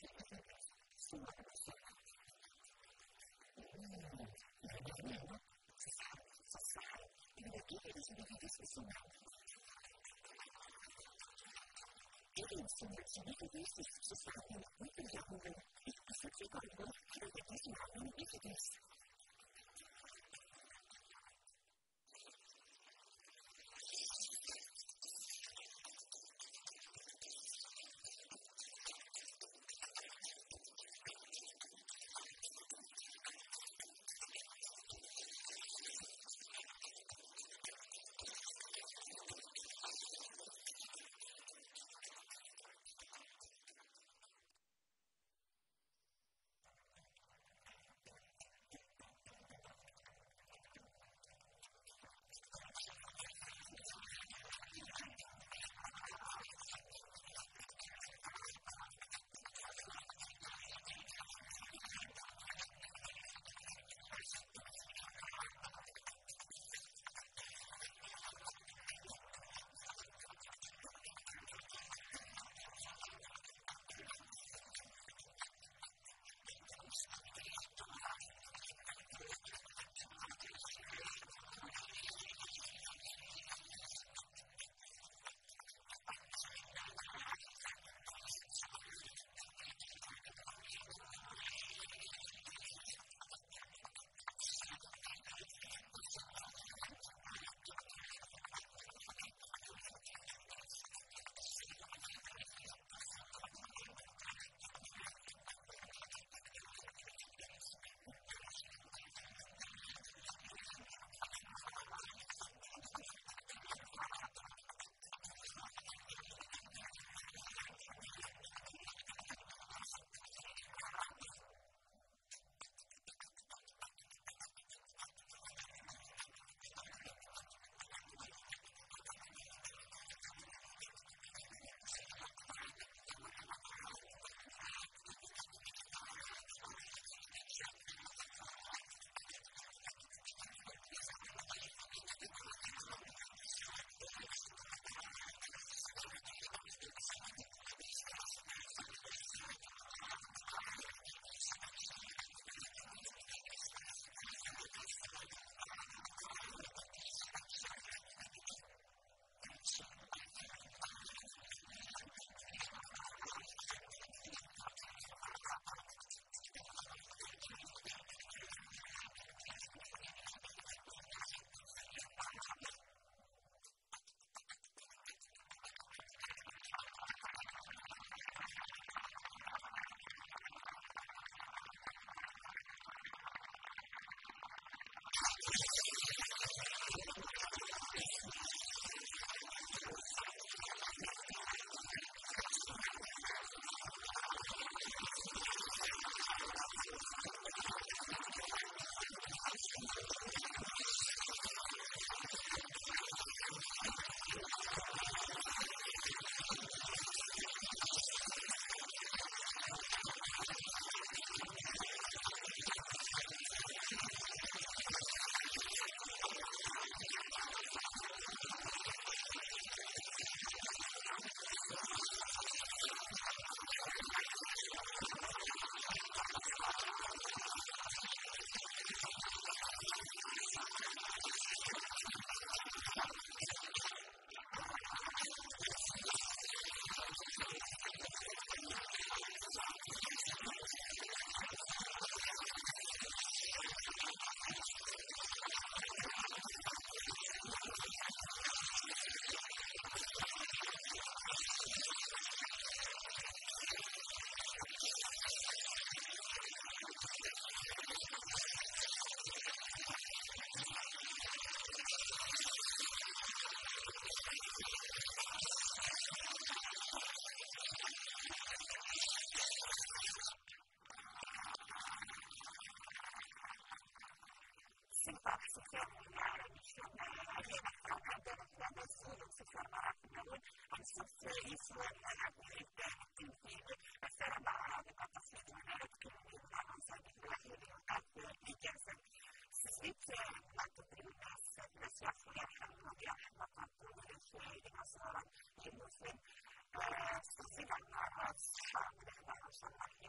Muslim, sosial media,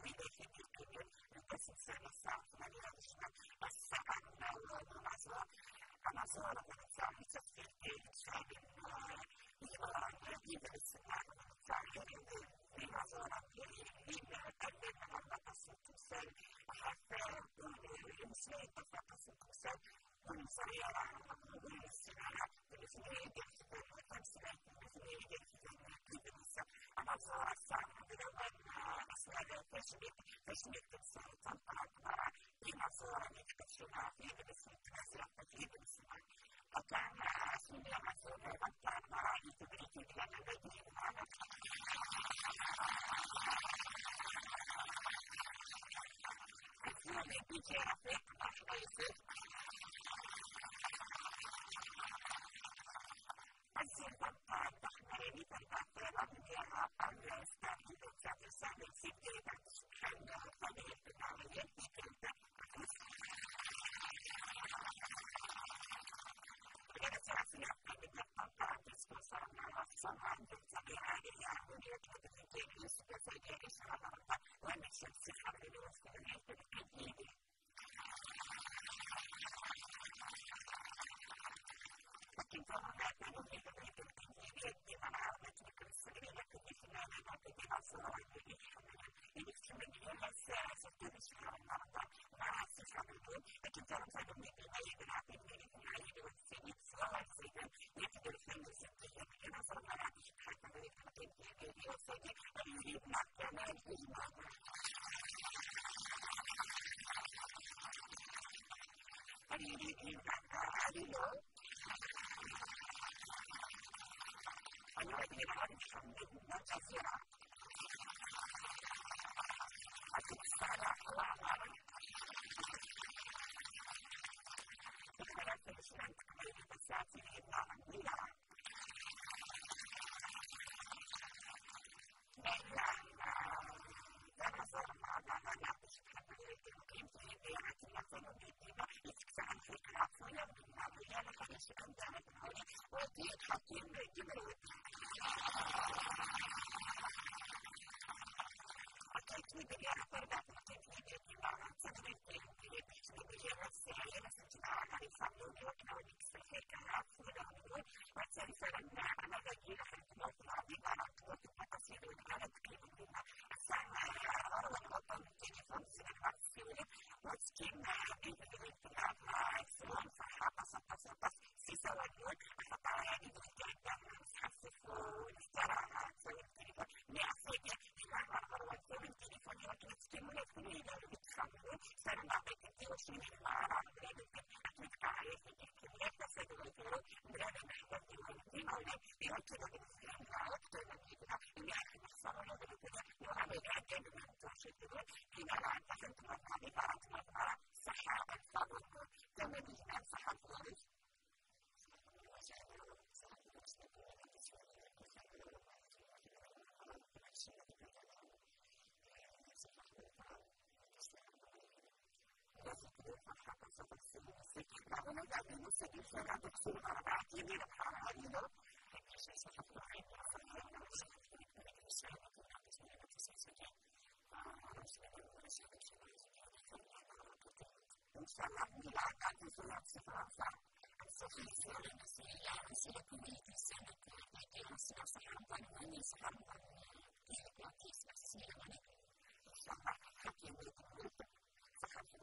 أنا صورة من الثاني تفكير إنسان يدرس من الثاني لما صورة من أدن على قصة الإنسان حتى المسلمين قصة الإنسان والمصرية والسنة والمسلمين يجب التمثيلات والمسلمين يجب الإنسان أنا صورة الثاني بدون أسئلة تشميت الإنسان تنطلق لما صورة من كتشفها في بالنسبة للتسليم بالنسبة وكان سنة مسؤولة وكان مرائي تدريكي بلد الذي هذا الثاني بيجي رفيق أحبيسي الزرقاء الأحمرين فالباطلة بجهة قبل إستاذ الإنسان السابق سيدي سبحانه وتعالى بالعمليات دي كنت وأنا تعرفين أن القطاع تسكسر مع الصنع بالطبيعة للعملية التي يسكت سيدي شعرها ومشى السحر للوصول بالتجديد لكن طبعا نجد بالتجديد بمعارضة الكريستالية كمثل ما صورة الاجتماعية السياسة تشعر المرضى مع السحر لكن ترى بمعيد العقيد المعيد والسيد صغار سيدا يقدر فن الستية كما صرنا على حتى ذلك التجديد والسيد يريد كمان الإجماع يريد عالية الذين عرفوا من الجزيرة الصلاة والعمل في خلاف الإسلام تقبيل المساجد إلا عندنا لا نظر معنا نعطش كبيرة المقيم في بيعة يقول بيتنا يتكتعن في العفوية من المعوية لحديث أندام الهولي ودين حكيم جبروت التأكيد يعبر بعد التأكيد يتبع تدريب بجهة السعية ستبع على الفضل وكونك سفيك العفو له وتعرف أن أنا ذكي لحكمة العظيمة عقوة التقصير على تقريبا مما الساعة أروى الوطن التليفون سنة السوري وتكين بالانتقاد مع السلام فحاقة سقط سيسا والنور أخطأ يعني بالتعداد نسحف والاستراحات والتليفون لأسيك لما أروى التليفون ولكن تكيمون تكون إلى المتخمون سنة بعضك التوشين المعارض أتوقع عليه في الكميات تسدوه بلاد محبب الوالدين أولي يؤكد بالإسلام وأكتب بالإبناء يأخذ الصلاة بالإبناء وعلى العجل من توشيدون إلى أن تحدث مطالبات مطارة صحة الفضل تمنينا صحة الفضل حتى ستفصل المسجد لأنه بعد المسجد فلا تفصل أربعة يمين الحرارية إن شاء الله ميلاد عن صلاة صفرافة الصحيح سيارة المسيحية مسيرة كويت السنة التي أصبح صحابا ونسحابا في السيارة إن شاء الله حكيم يتمنى صحابا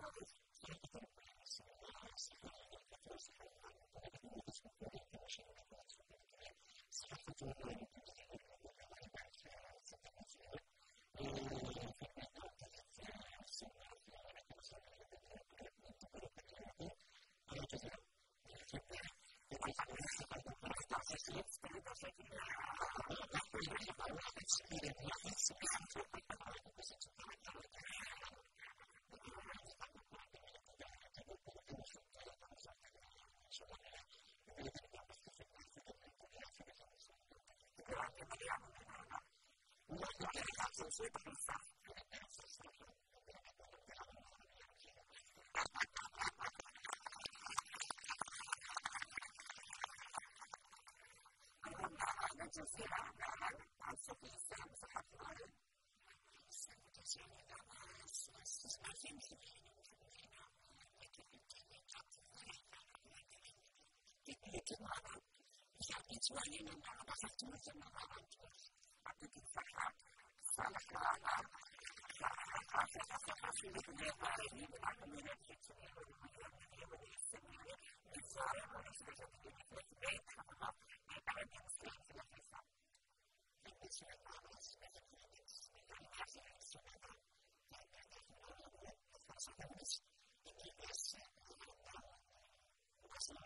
الجزيرة عن سبيل السلام صحة الأرض itu mana yang kecuali memang bahasa cuma orang atau kita salah lama hasil negara ini bukan memiliki semua yang sebenarnya besar oleh sebagai baik sama mereka yang sering selesai itu sudah lama sebagai yang masih sudah sudah ini biasa masih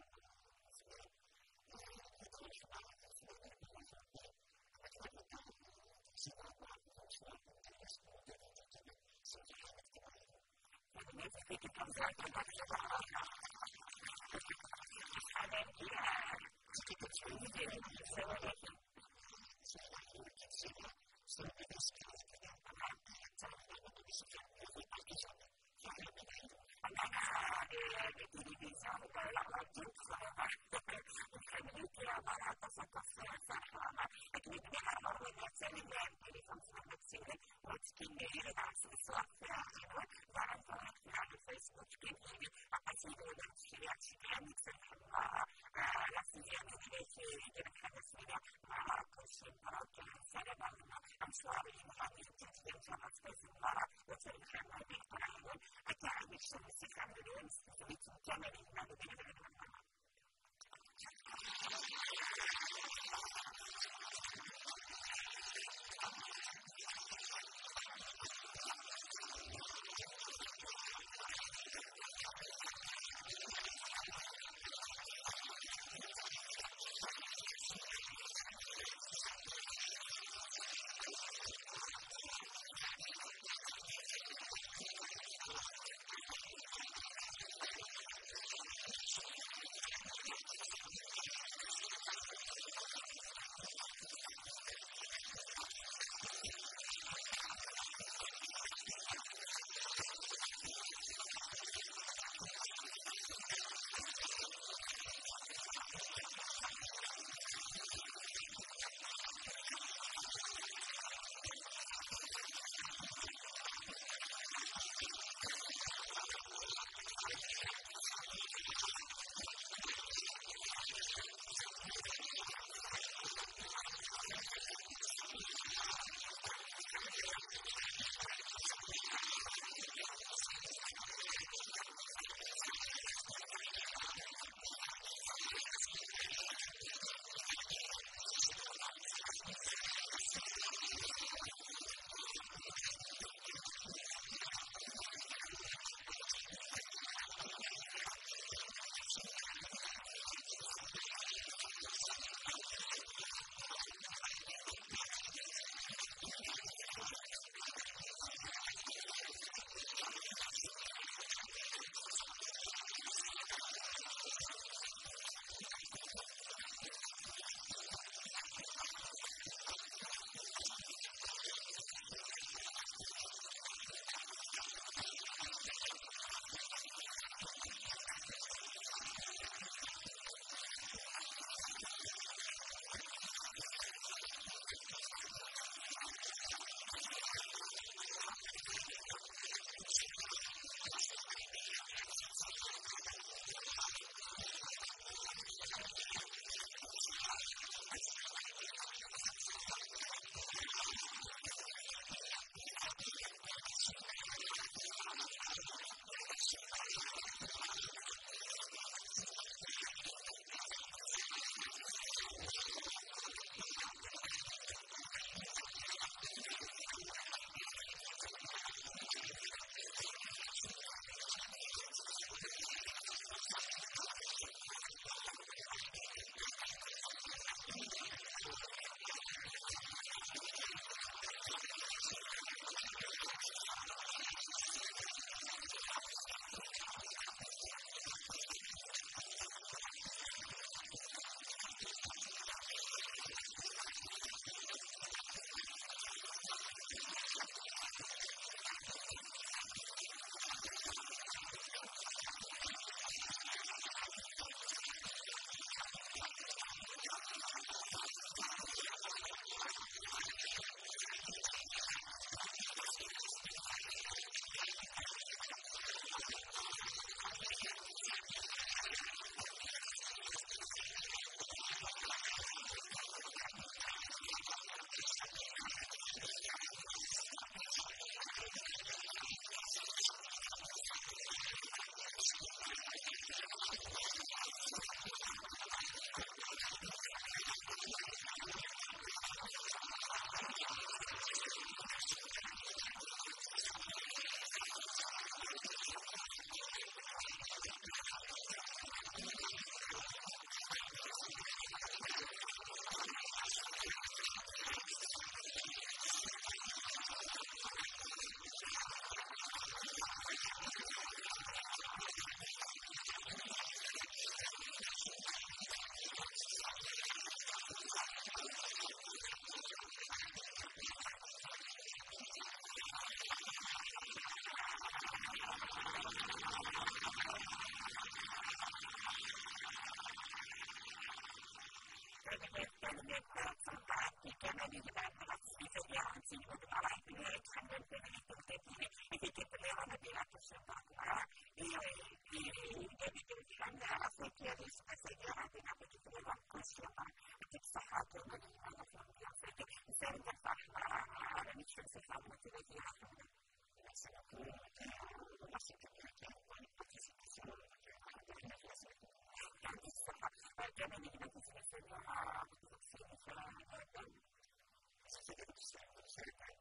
fanno motivare essere qui la situazione poi partecipazione della classe anche se perché mi dico che si ferma a motivazioni che si chiede di sempre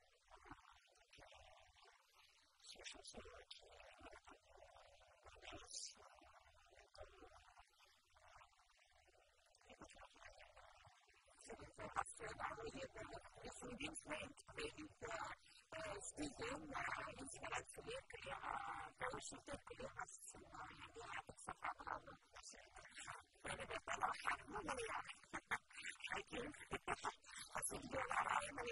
si lascia che different speaking inspirazione per uscire con la storia di questa parola per parlare non mi anche a studiare non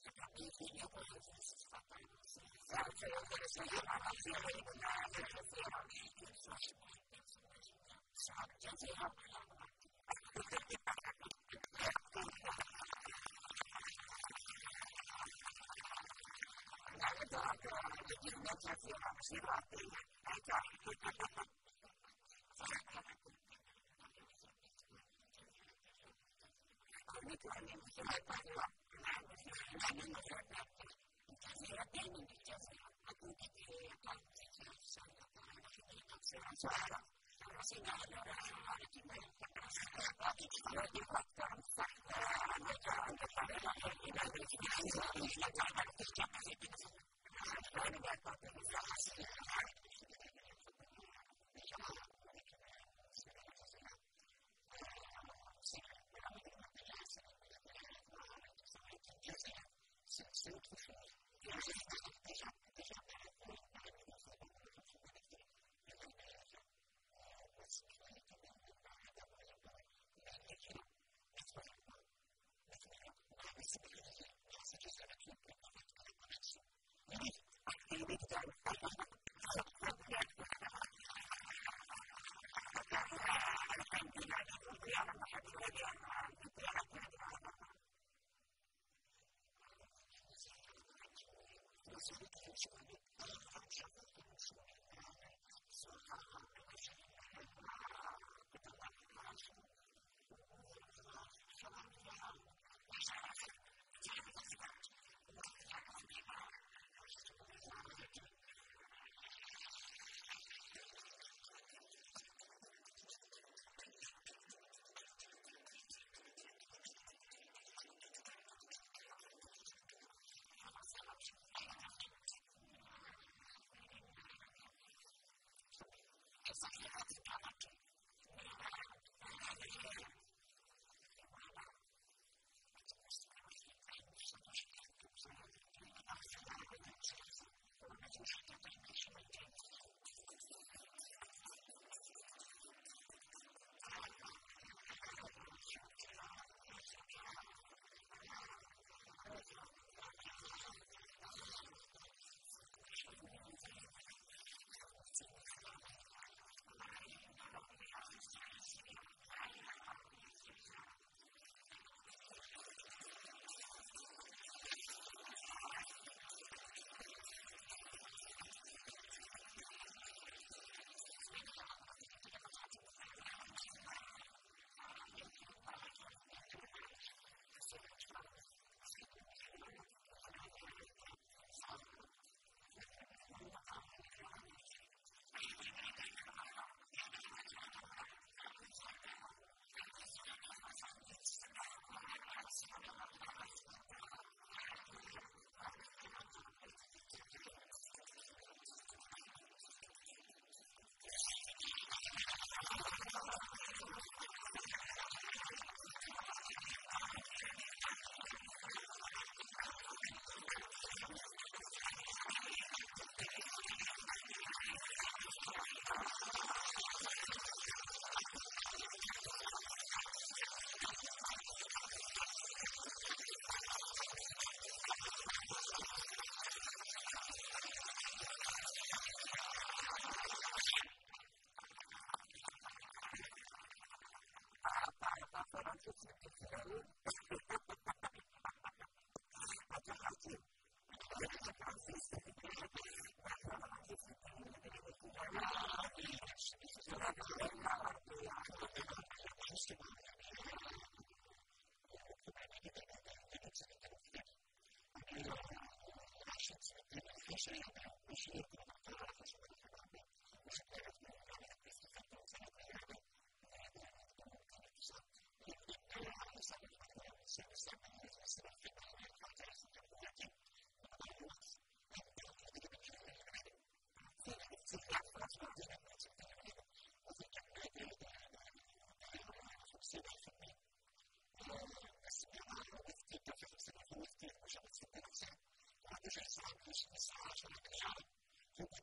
Thank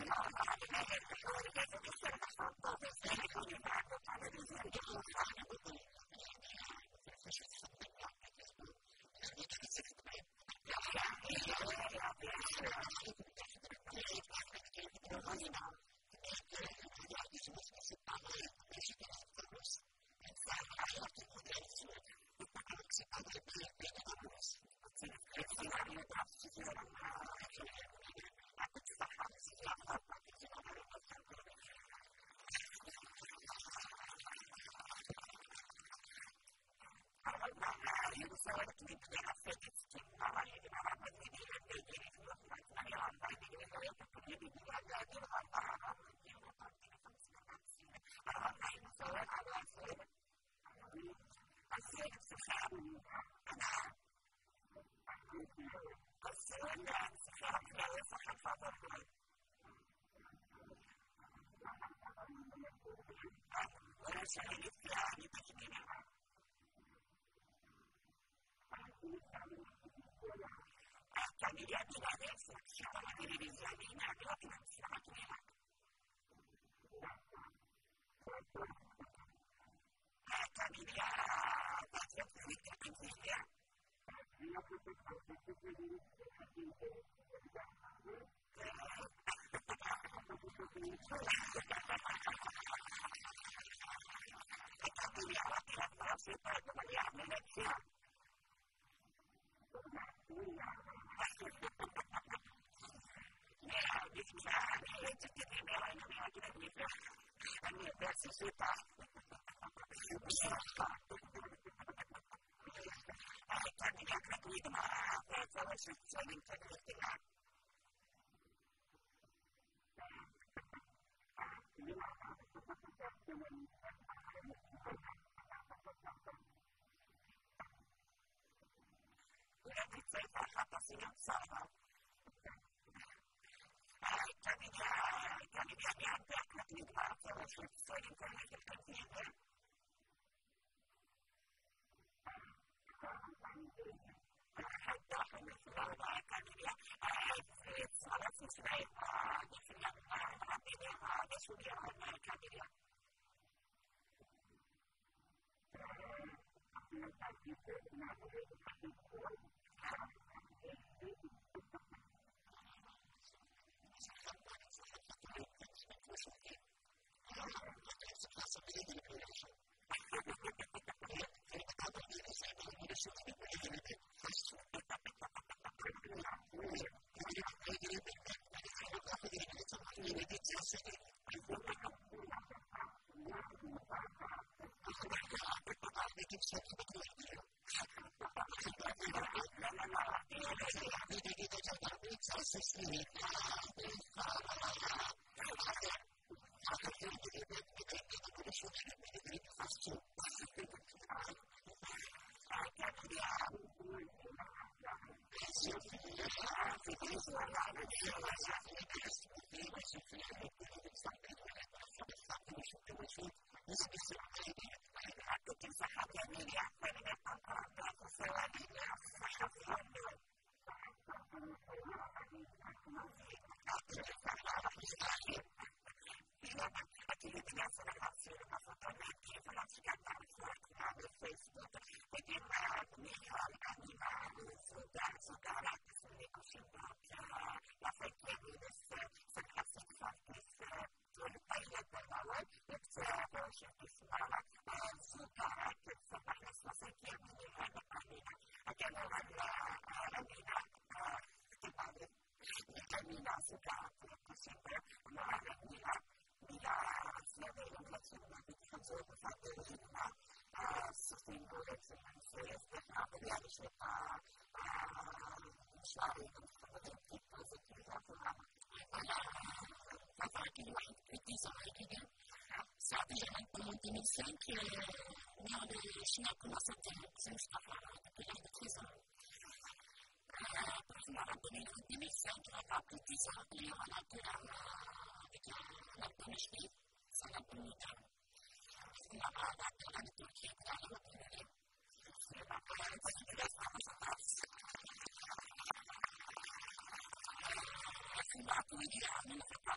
Aku idealnya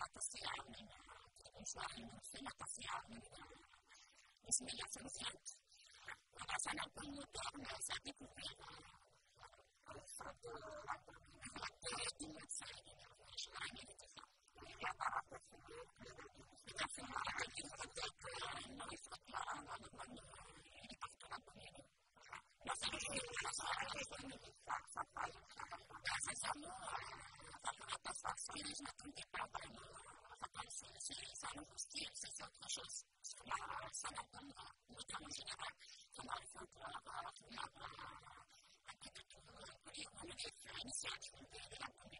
atasyamin, usuarin sila atasyamin bismillah sunset. Makasanang pangmutor na sabi ko satu ingat saya ini itu ya para tersebut kita semua lagi mengerjakan mengifatkan lalu ini faktor ini masalah ini sampai semua atas vaksin ini semakin diperlukan vaksin saya mesti sesuatu sangat penting kita menjelaskan kembali inisiatif dari yang kami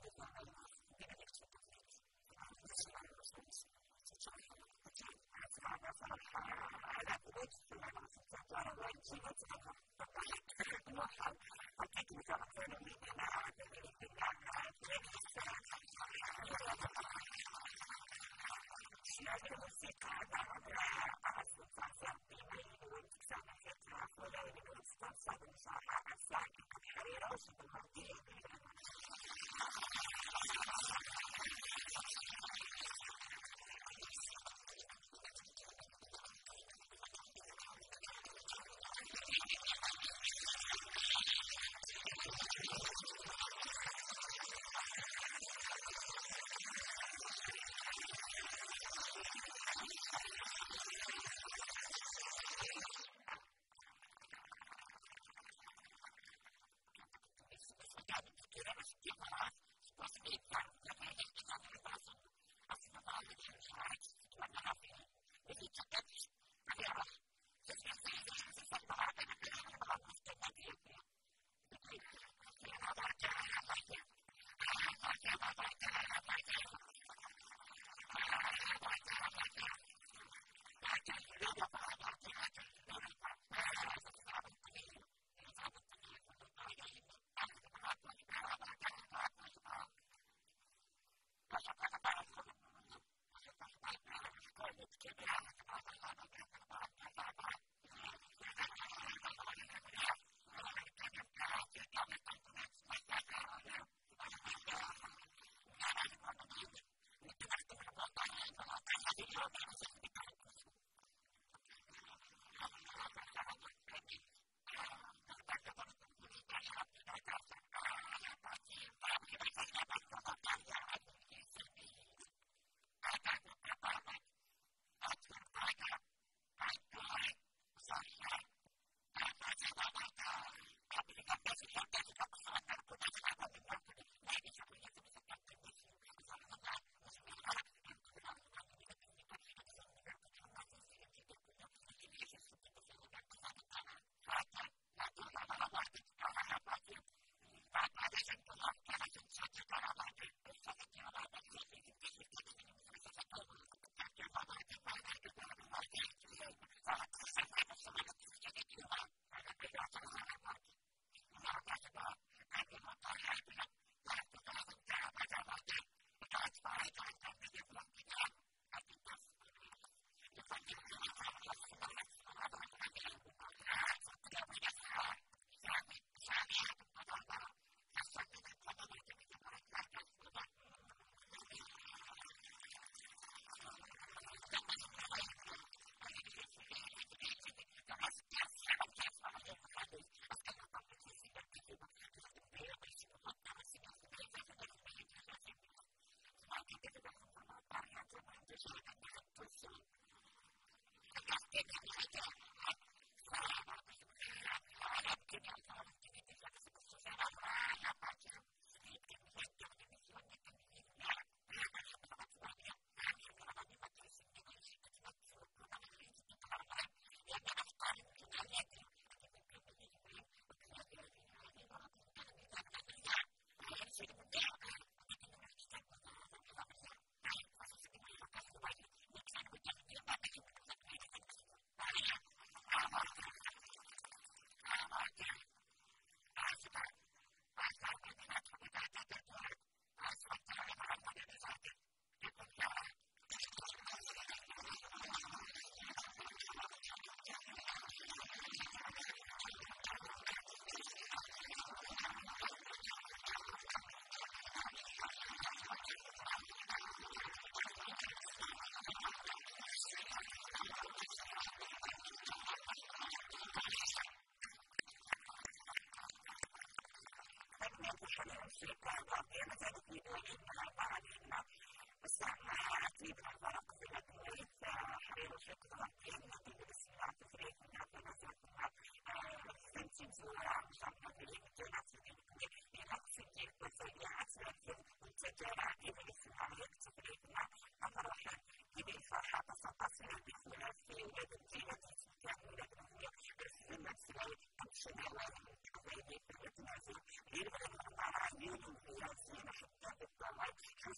Even in the line, you can feel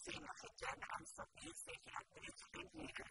Sina Fitjana and Sophie taking up the extreme leader.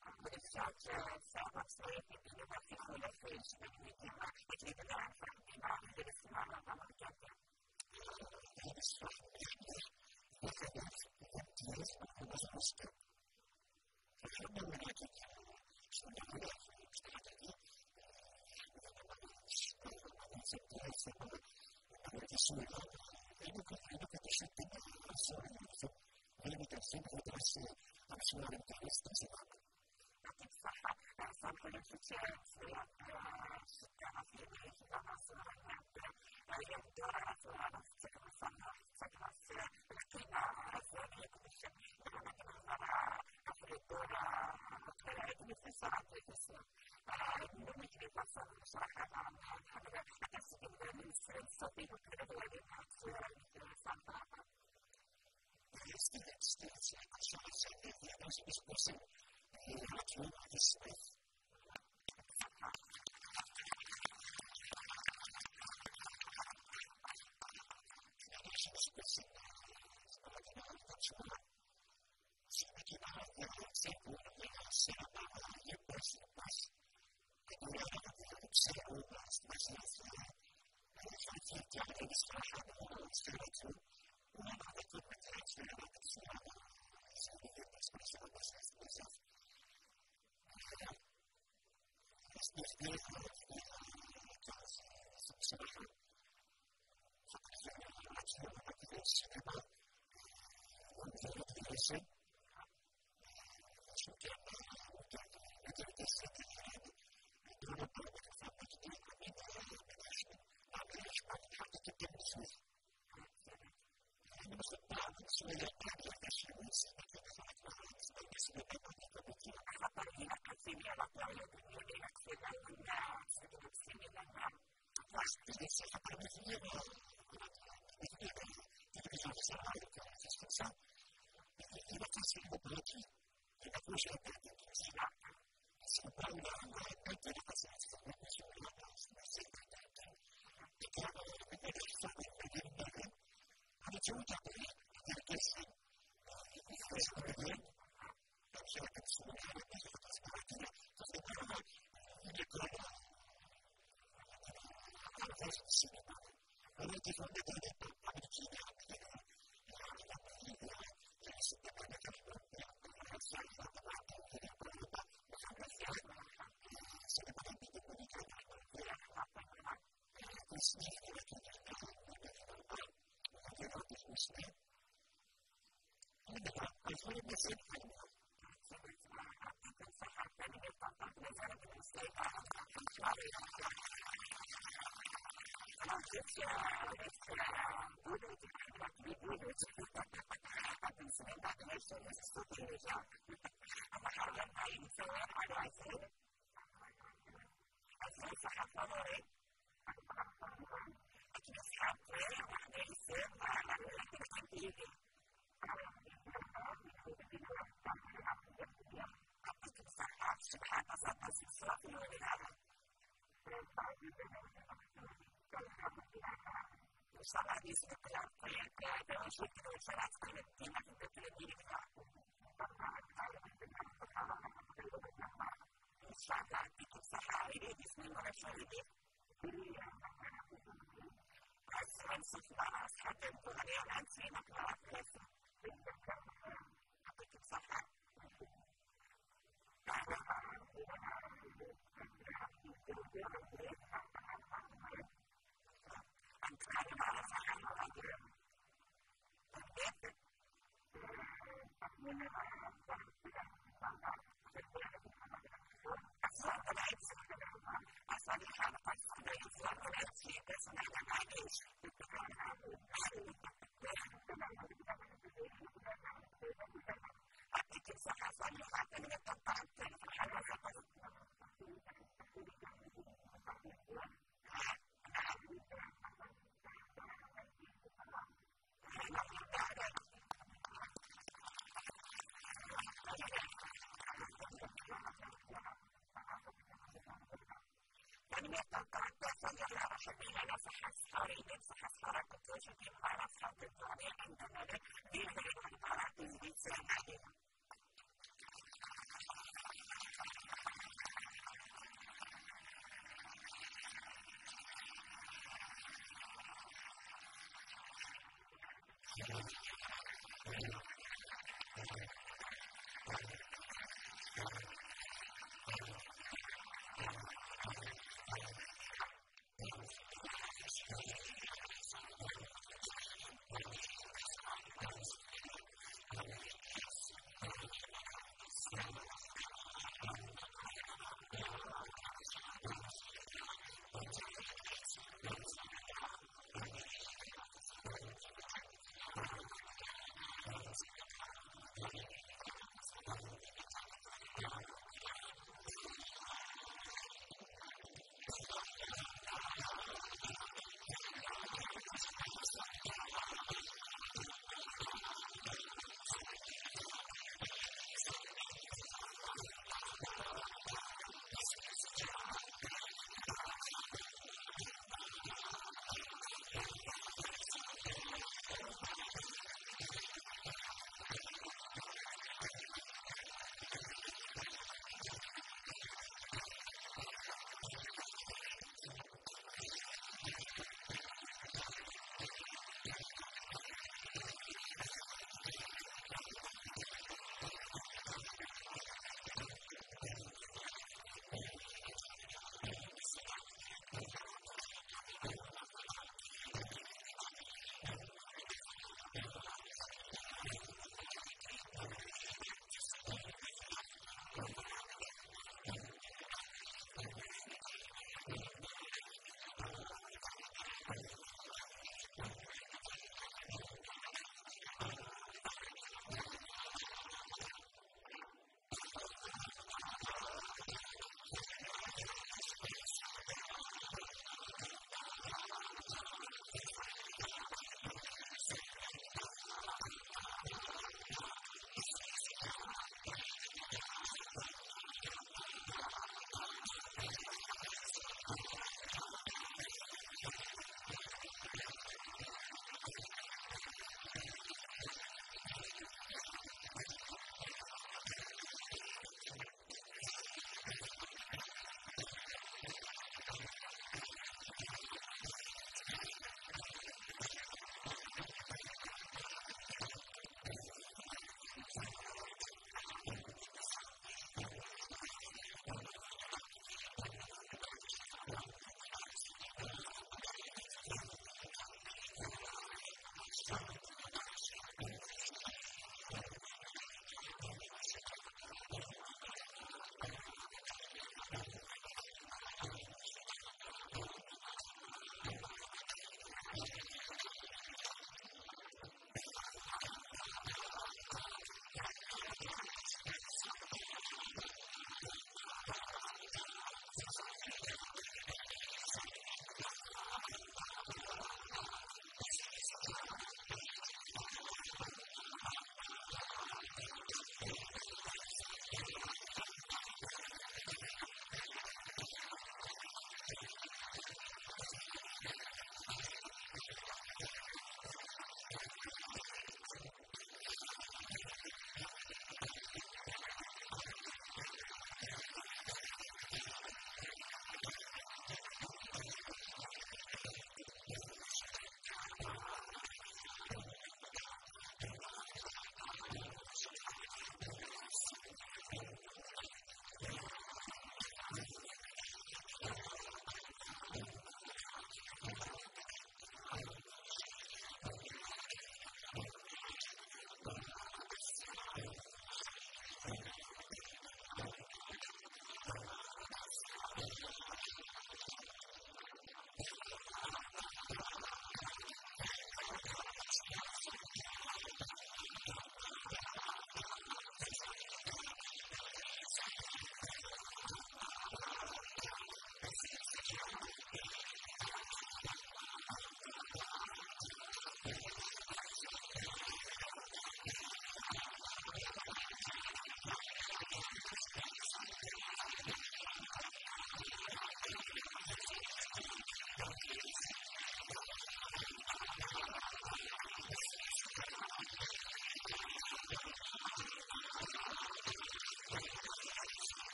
وللشات سابق صحيح إنه في خلاف اجتماعي أكيد نعرف بما الاستماع للمركز. هذا الشرح يخلف الامتياز من المسلم. فإن هناك شمولية في المجتمع عندك تشتت الصورة غير تنسيب ودراسة أسوار التعريس تنسيبها. لكن صح صح الانفتاح ستة في المناصر يبدو على فكرة صنع فكرة لكن أفضل يكون الشيء لما تنظر في الدورة مقتلعة مثل ساعة الفصل ممكن يتصل صراحة عن هذا أكسب الصوتي وكذا ويبقى صنع students this person actually this space.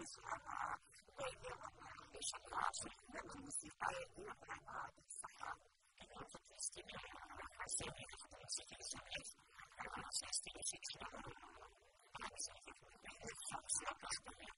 selama bagaimana destinasi dan mengusaha itu adalah usaha dengan sistemnya hasilnya itu sistemnya karena sistemnya ada sistemnya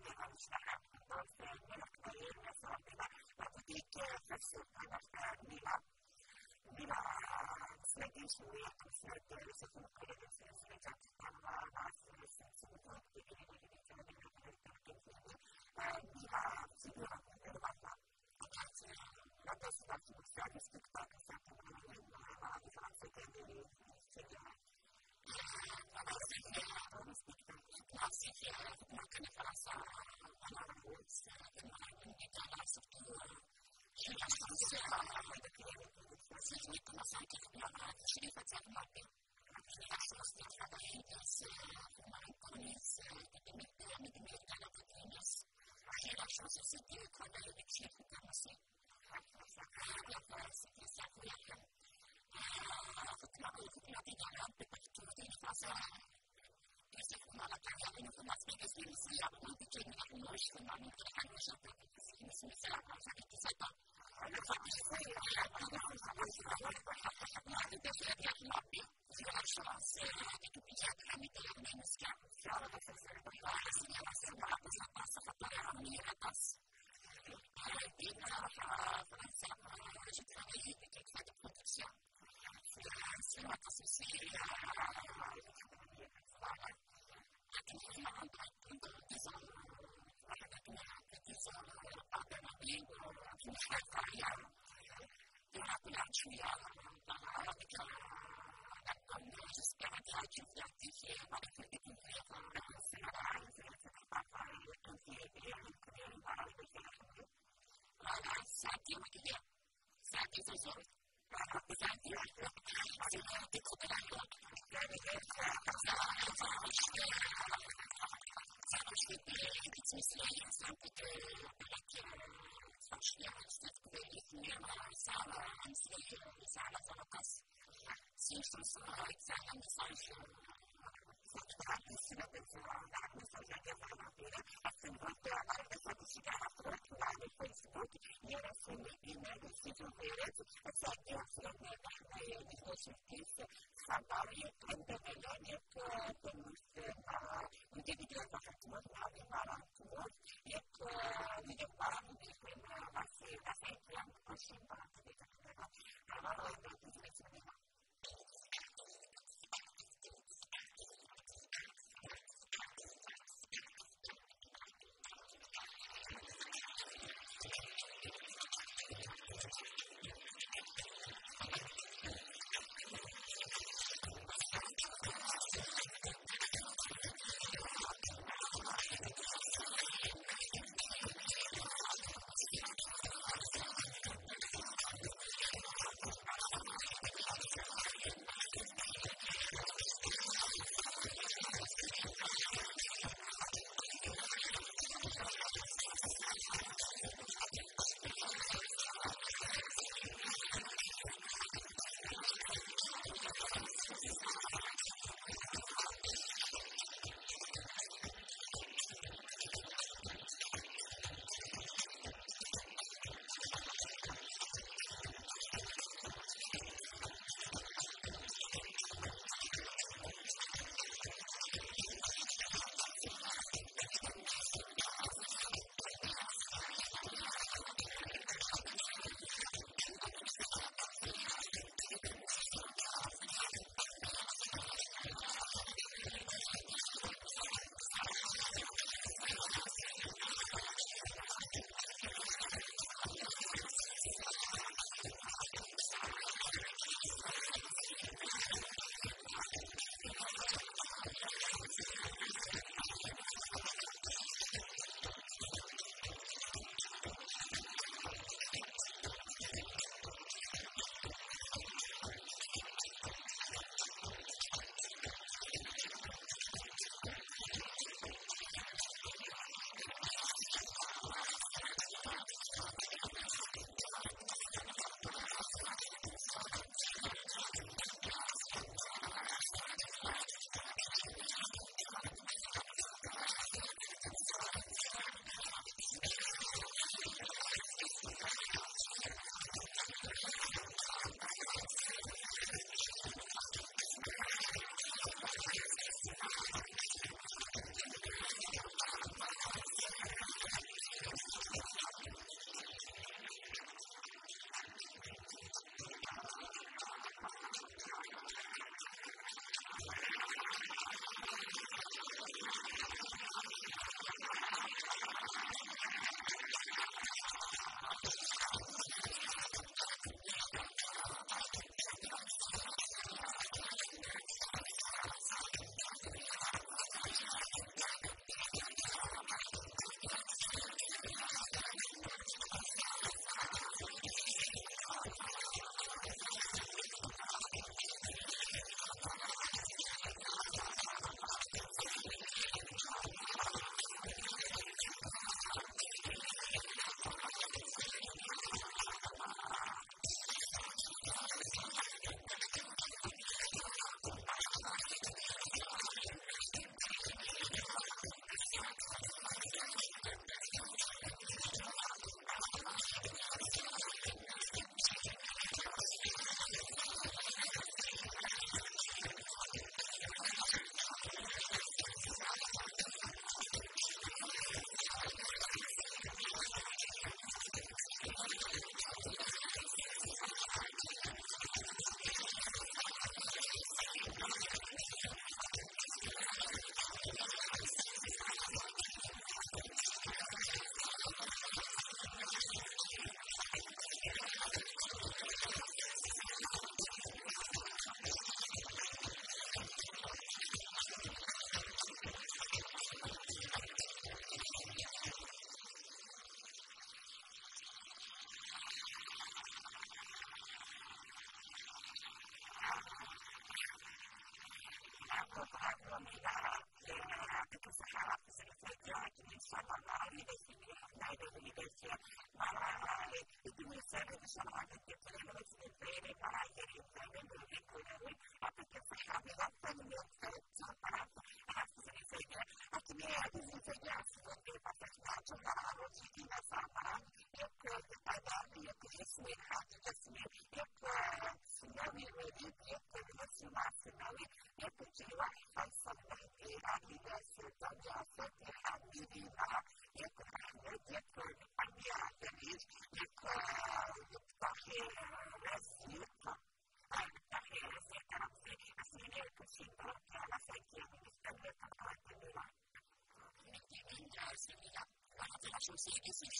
Amsterdam. Donc, on a créé une sorte de boutique façon Bila sleduješ uvijek sleduješ se u kojoj se sređati tamo vas se subotu ili jedinice bila sigurno verovatno na to su da su stvarnosti toga sa tamo izlaze gledali sigurno mungkin terasa Sejauh itu masyarakat yang sudah berjalan mati, sudah selesai pada hidup humanis, demi dalam keterangan, akhirnya sosial itu pada lebih masih apa seperti aku yang ketika dalam begitu di fase mengatakan yang informasi ini siap untuk mengenai tentang masyarakat ini misalnya saat itu saya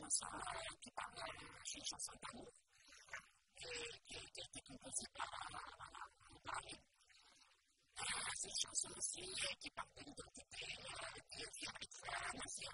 chanson qui parle, c'est une chanson d'amour, qui a été composée par lui. C'est une chanson aussi qui parle de l'identité, qui est aussi avec femme, aussi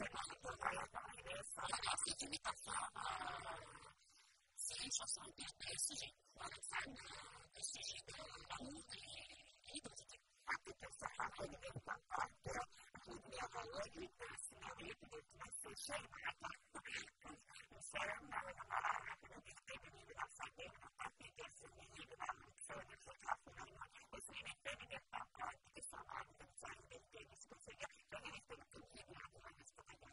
c'est une métaphore, c'est une chanson de sujet pour les femmes, de sujet de l'amour et l'identité. Aku terserah dengan tempat dunia lagi sendiri dengan sosial mereka saya mengenal dengan saya tapi dia sendiri dengan saya sekarang ini dengan tempat kesamaan dan saya dengan sebagainya dan ini tentunya dengan sebagainya.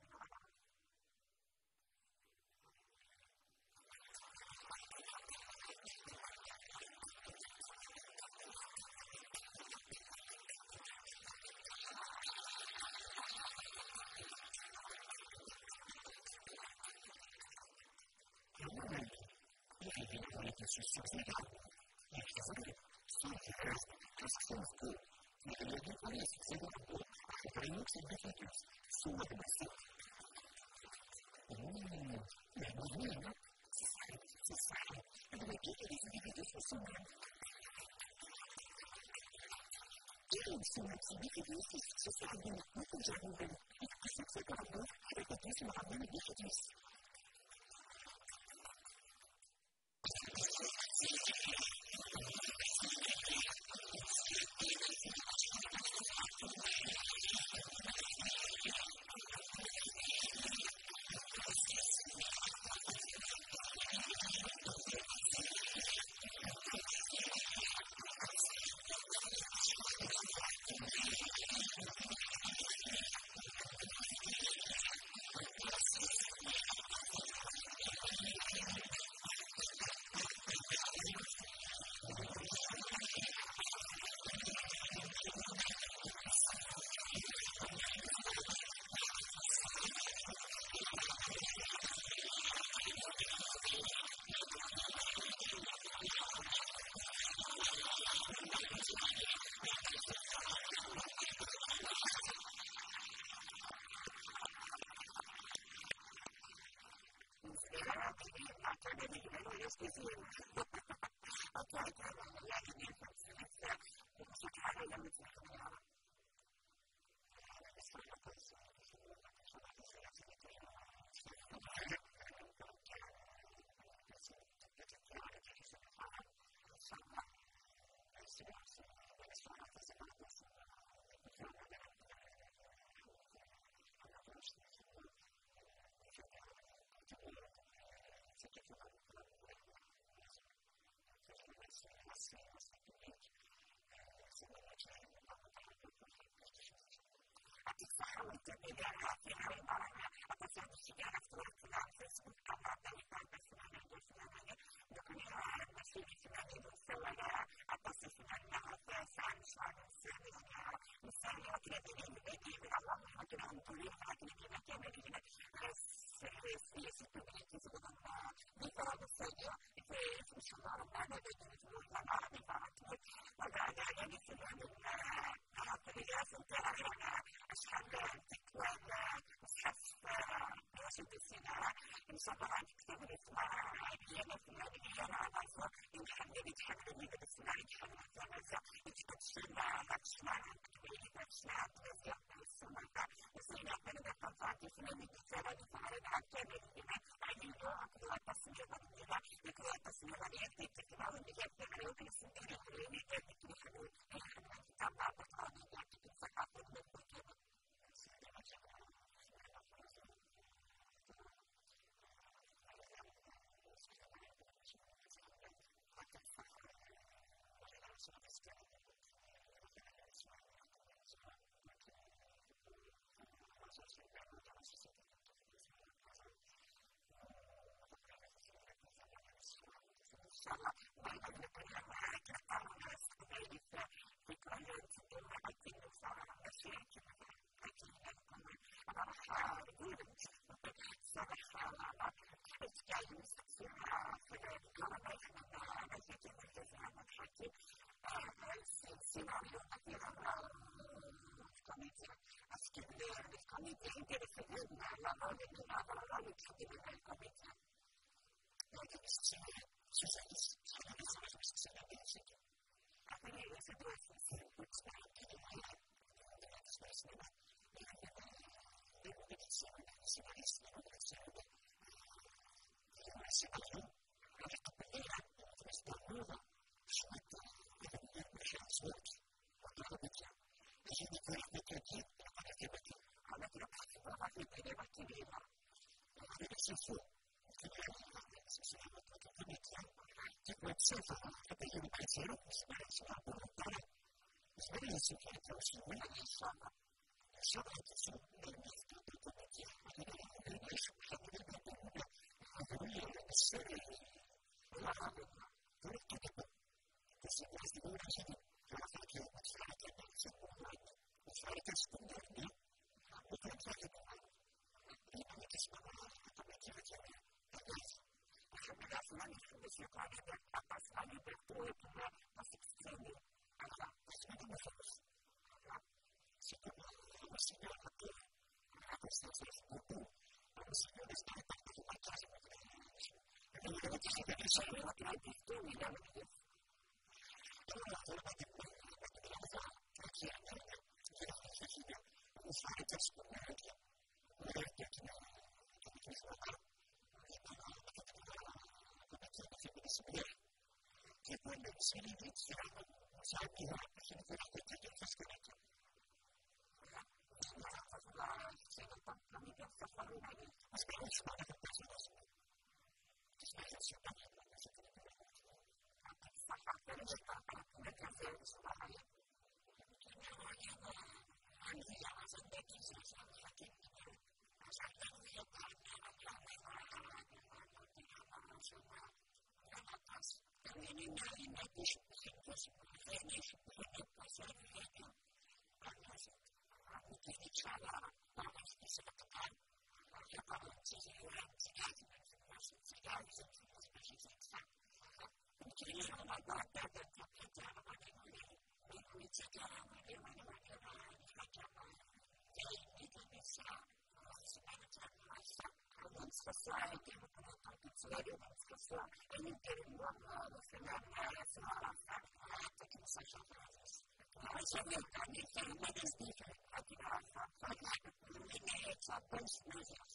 del comité anche referendo la voglia di lavorare che diventa il comité. Quindi queste due funzioni anche di espressione dell'educazione, dell'università, questa nuova scelta della scelta quindi quello che chi alla prima prova che vedeva chi viva avere senso che qualsiasi che per il pensiero si va a portare magari si fa forse una insomma che sono nel mezzo di come chi non riesce a vedere nulla a vedere essere una roba tutto che si può sicuramente che fare che scondermi o che fare prima che si parla come che facciamo adesso la fulani si parla per passare per tuo come la sezione allora questo non fa secondo la signora che a questa sensazione la signora sta partendo a casa e non è che si vede solo la tua abitudine allora la fare per scoprire che che quando si inizia si attiva significa che c'è un scheletro la mia sta fare una vita ma spero che vada per questo che spero si parli per questo anche sta facendo come case sulla raia anche la cosa che si sa che sociale che è una competizione all'interno del mondo femminile sulla che mi sta facendo c'è una distinzione anche la c'è ben scusa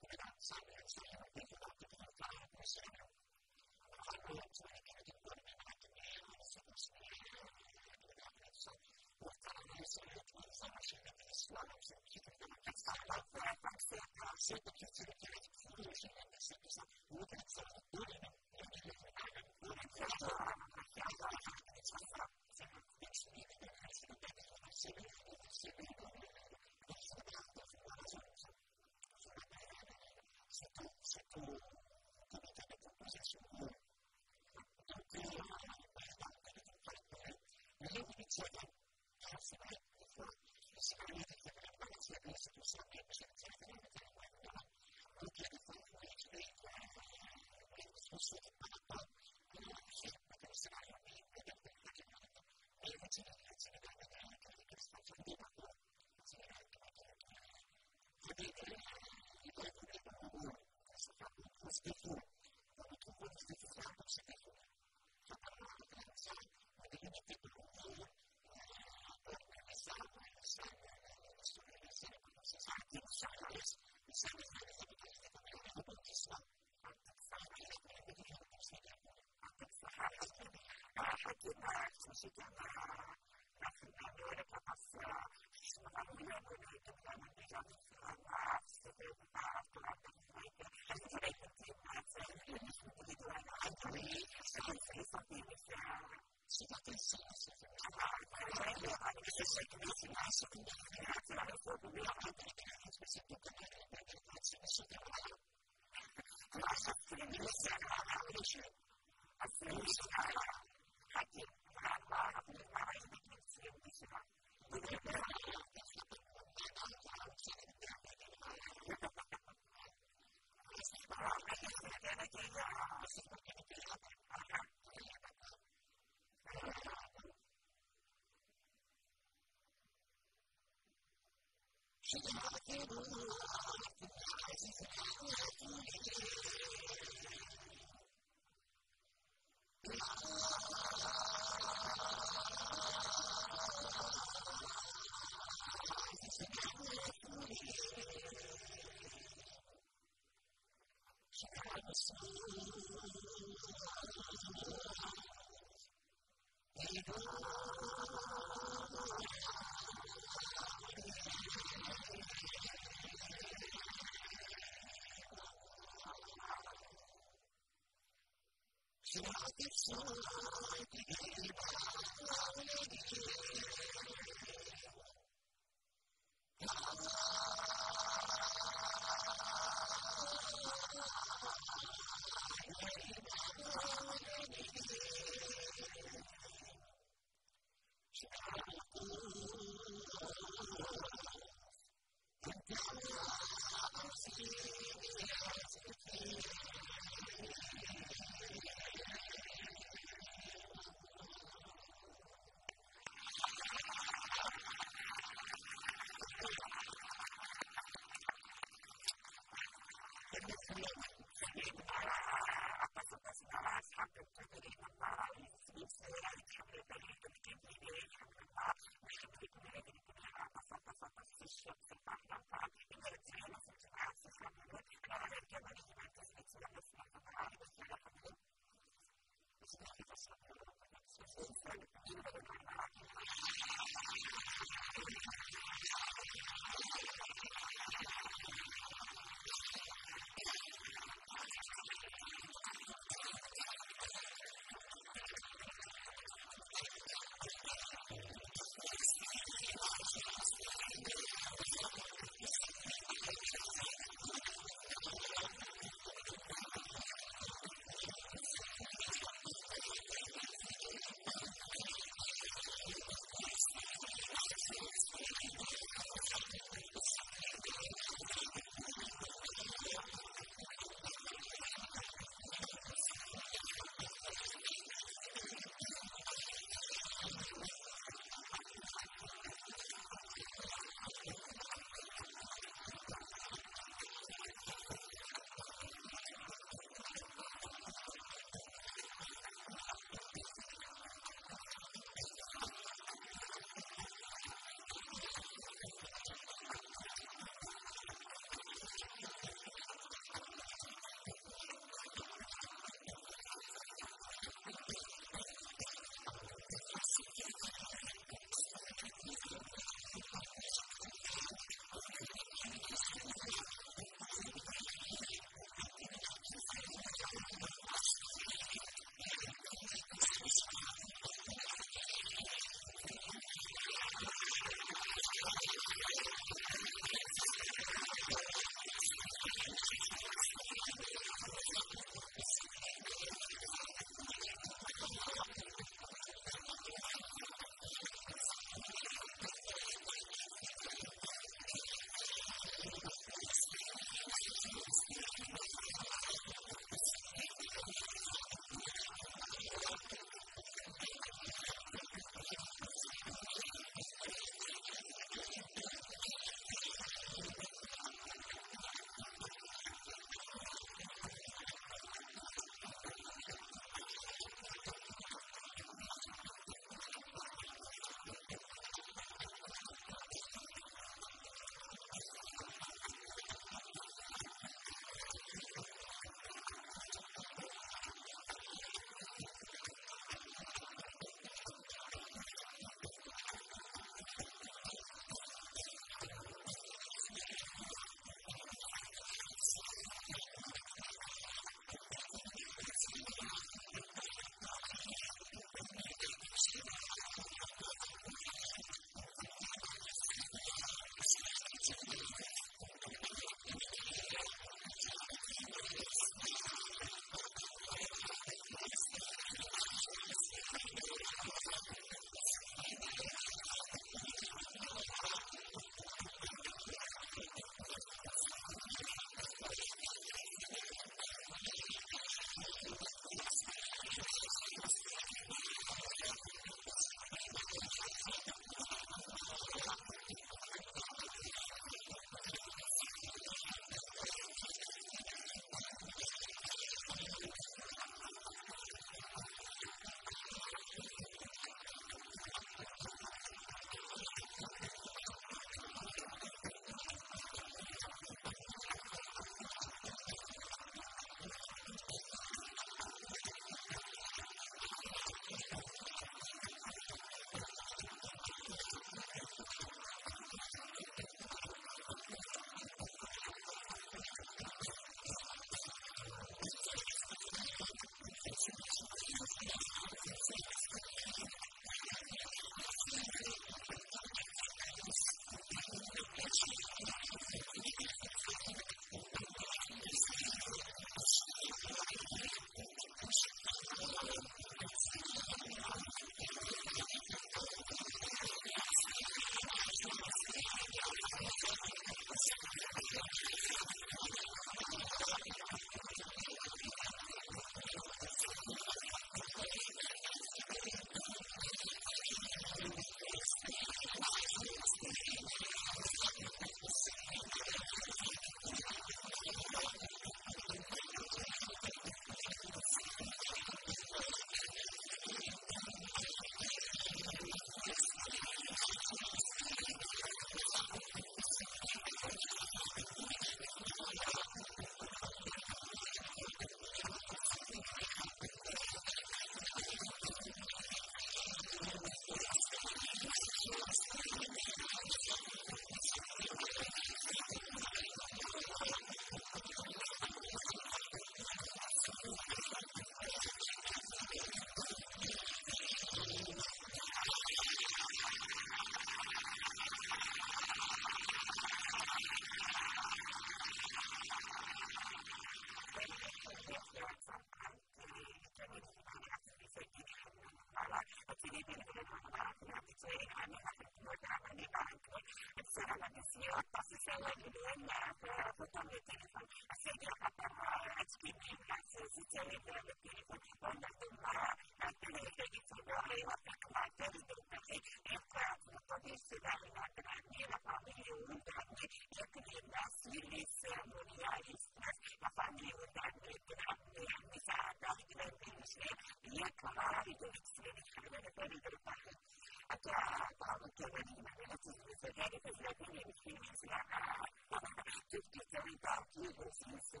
سواء من فطن التليفون السيدة حتى أتكلم مع ستة التليفون ونحن مع التليفون الصباحي وفق مع التليفون يقع في الطبيعة السباحي مع التعامل الفاميلي والتعامل يكفي الناس للسام واليائس الفاميلي والتعامل التعامل مساعدة للمسلم يقع لتنسل الحالة الفريدة الطاقة أتعامل كمان من فذلك الذين في الإسلام تبدي طريقة في الوسيس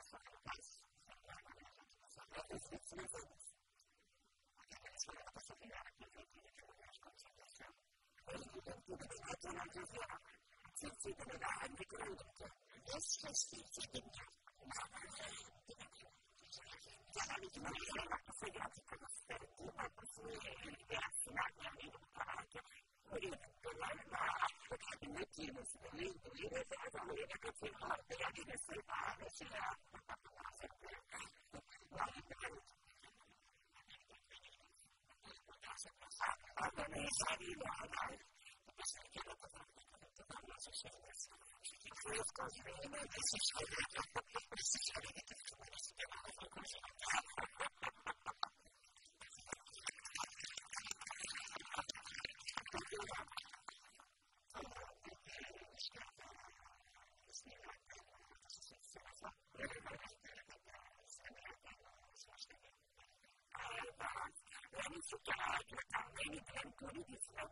يعني سكر يعني كان تريد إسلام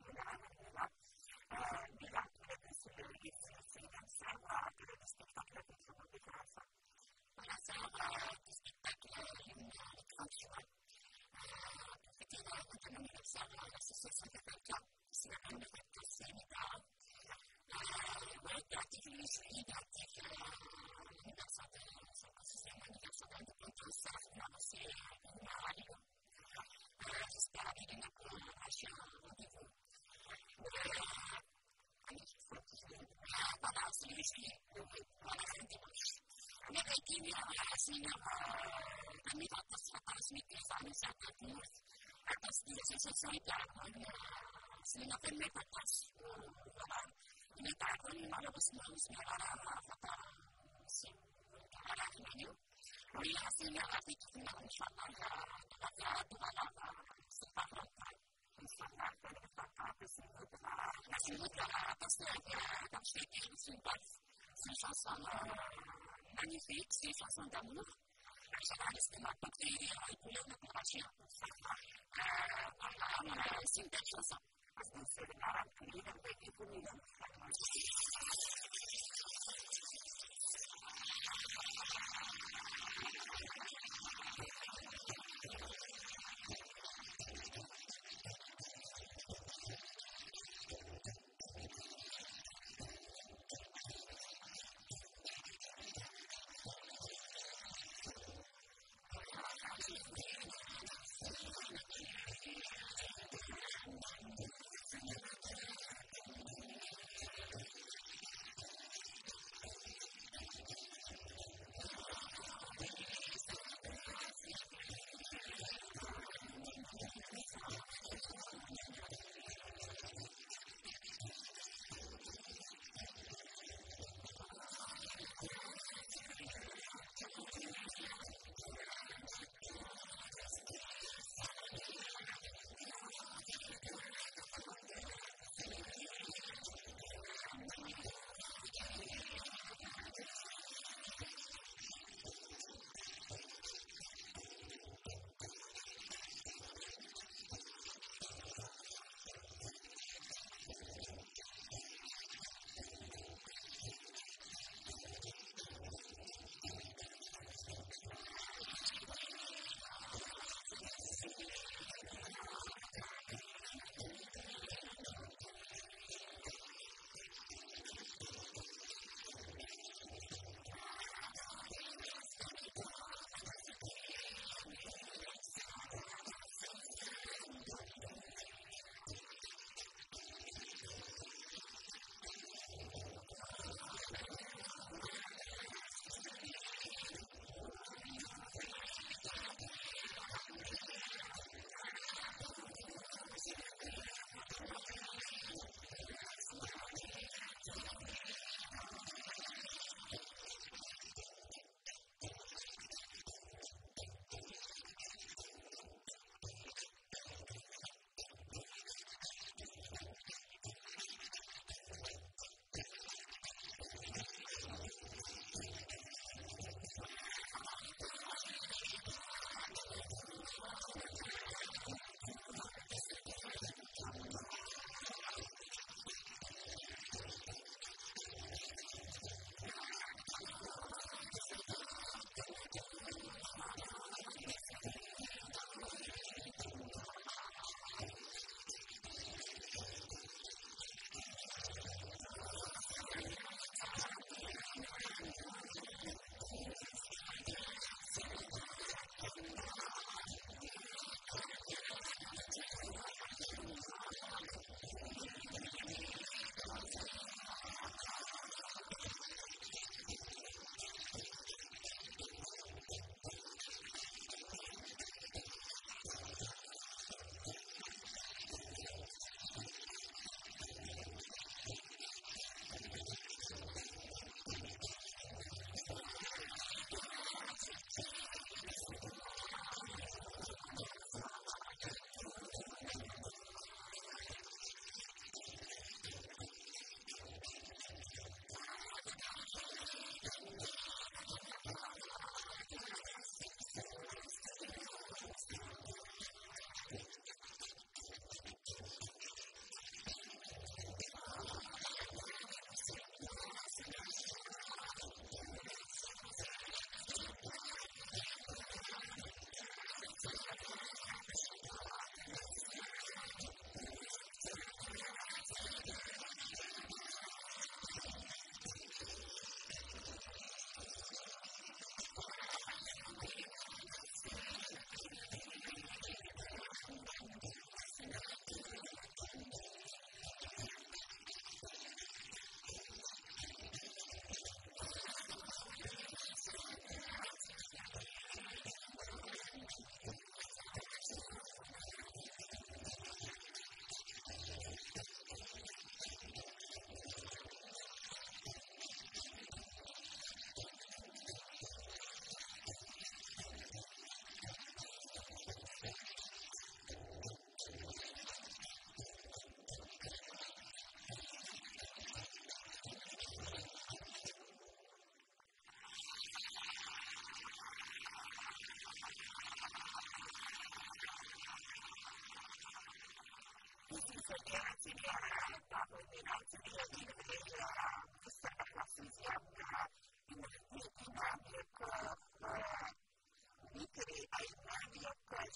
particolare bilang mereka sudah influensi dan sama dengan spektakuler itu lebih terasa. Pada saat spektakuler yang dikonsumen, ketika untuk memeriksa sesuatu yang terjadi, silakan deteksi dalam baik kreatif negatif tidak satu sistem tidak satu untuk proses manusia yang secara dengan nasional begitu. Pada aslinya pada sentimen negatifnya aslinya kami atas mikir sangat timur atas dia sesuai dengan sehingga kami atas ini tahun 2019 kata si arah ini hasilnya itu insyaallah ada sepakat insyaallah masih atasnya ada sekitar chanson magnifique, c'est une chanson d'amour. C'est ma patrie pour l'opération. C'est une belle chanson. Parce que c'est une arabe qui est avec une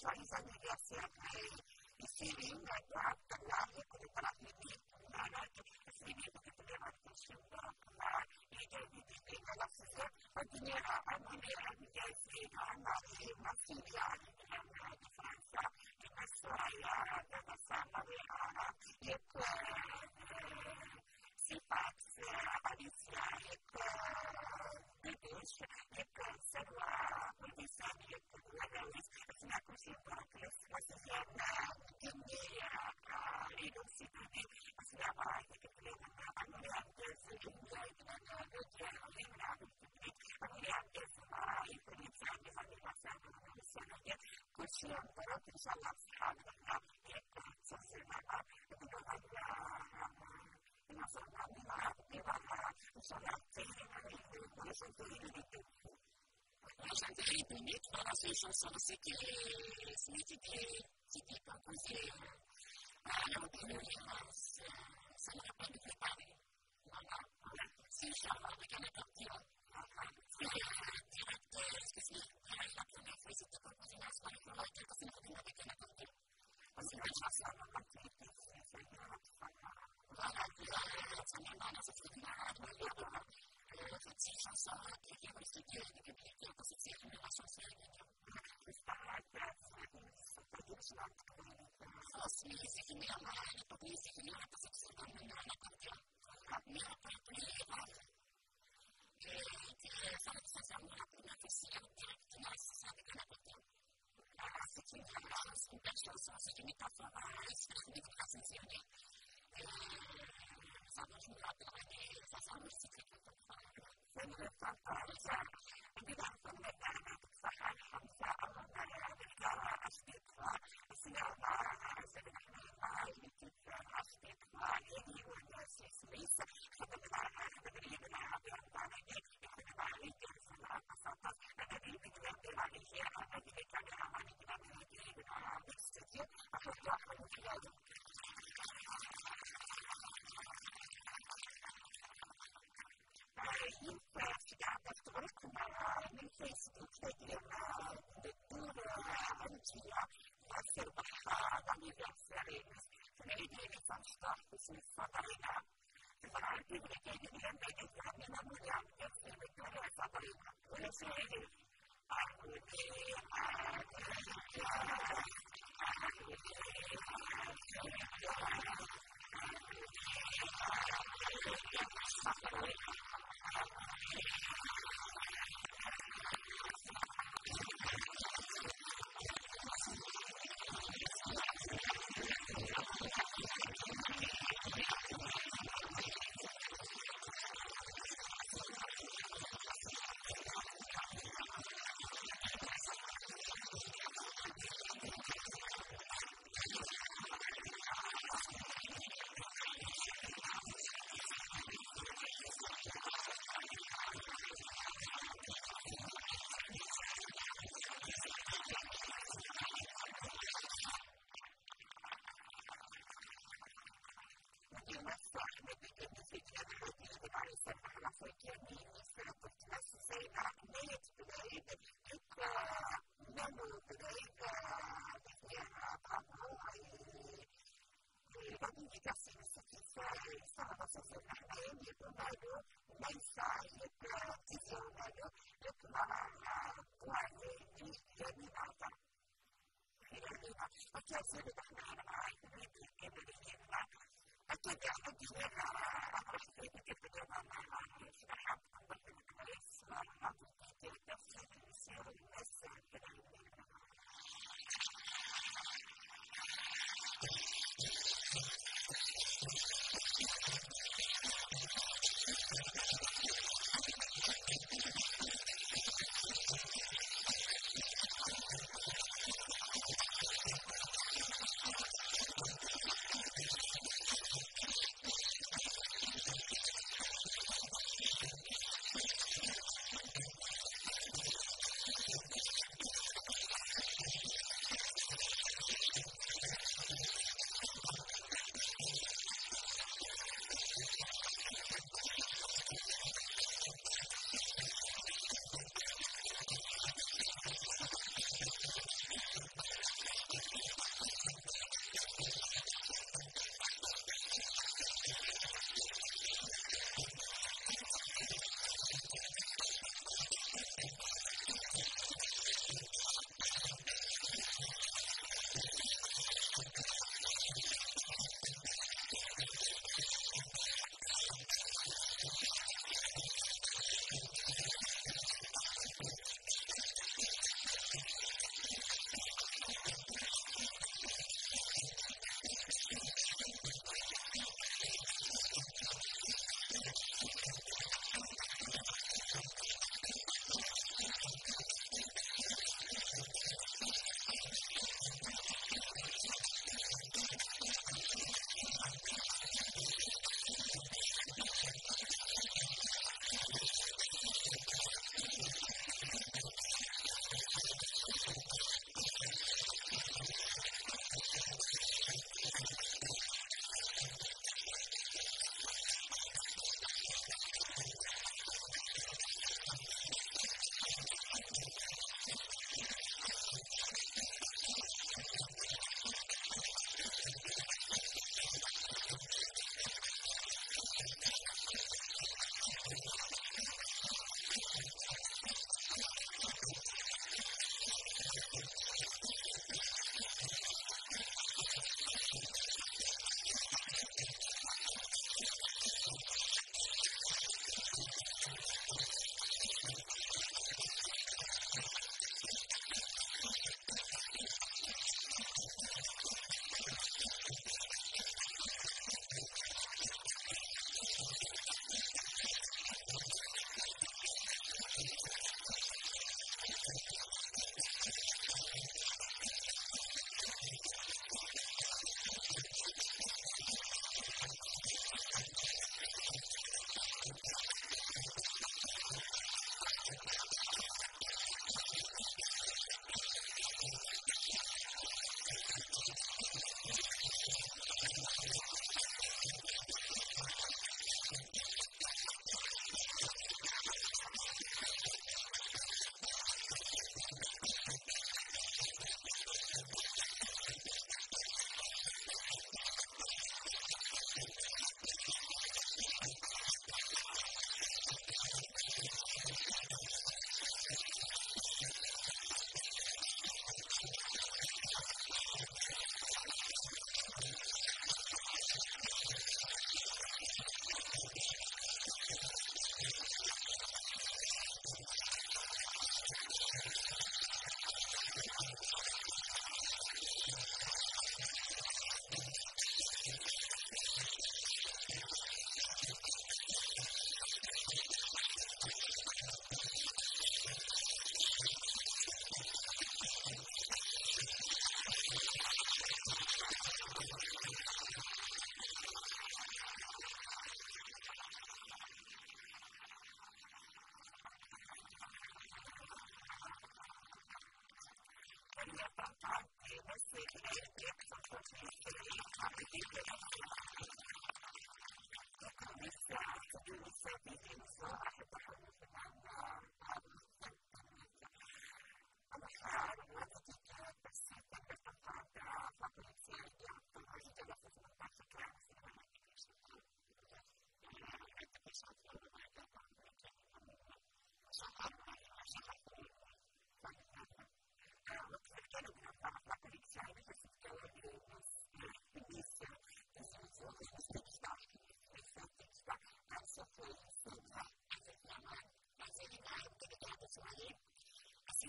visualizzando gli assetti di feeling attratta l'aria con le parole di esperimento che poteva consumare nella società ordinaria a maniera di essere una filiale di Francia di Massoia della Samariana e si passe all'inizio e British e Serva Kurdistan e Lebanese e si è così proprio la società Guinea e non si vede si lavora che prendono a miliardi di India e così ancora più alla strada e penso se va una forma di sono di quindi la sono siti per così non sono pianificati si chiama perché cattiva che si la prima fase di così la scuola che così non poteva che la cattiva così non c'è solo la cattiva la società si sono che questi tieni che posizione nella società questa si chiama l'ipotesi che la posizione nella cattiva mia propria che fa la prima che sia diretta nella società che la cattiva si chiama si limita a fare l'espressione di posizione fanno giurato e fanno il ciclo per fare se qualcosa e diventa una gara per fare hamza alla gara del gara aspetta e si dava se ne mai di aspetta e di una si smessa se ne va a vedere la pianta e ne va a vedere se la passata e ne diventa la richiesta e diventa la mani di la richiesta a vestire a fare un figlio in pratica per come nel Facebook di una lettura antica da servare dall'università che viene constante sul Fatarina che farà anche vedere di rendere la mia memoria per vedere la Fatarina vuole essere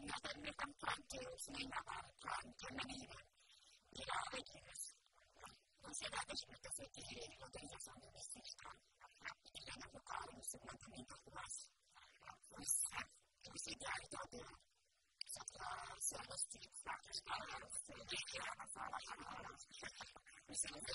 Nathan Plante's name about Germany, the Vikings. Consider the city, organization of the system, and the columns of the was. We see the idea of the service to factors, the care of our animals, we see the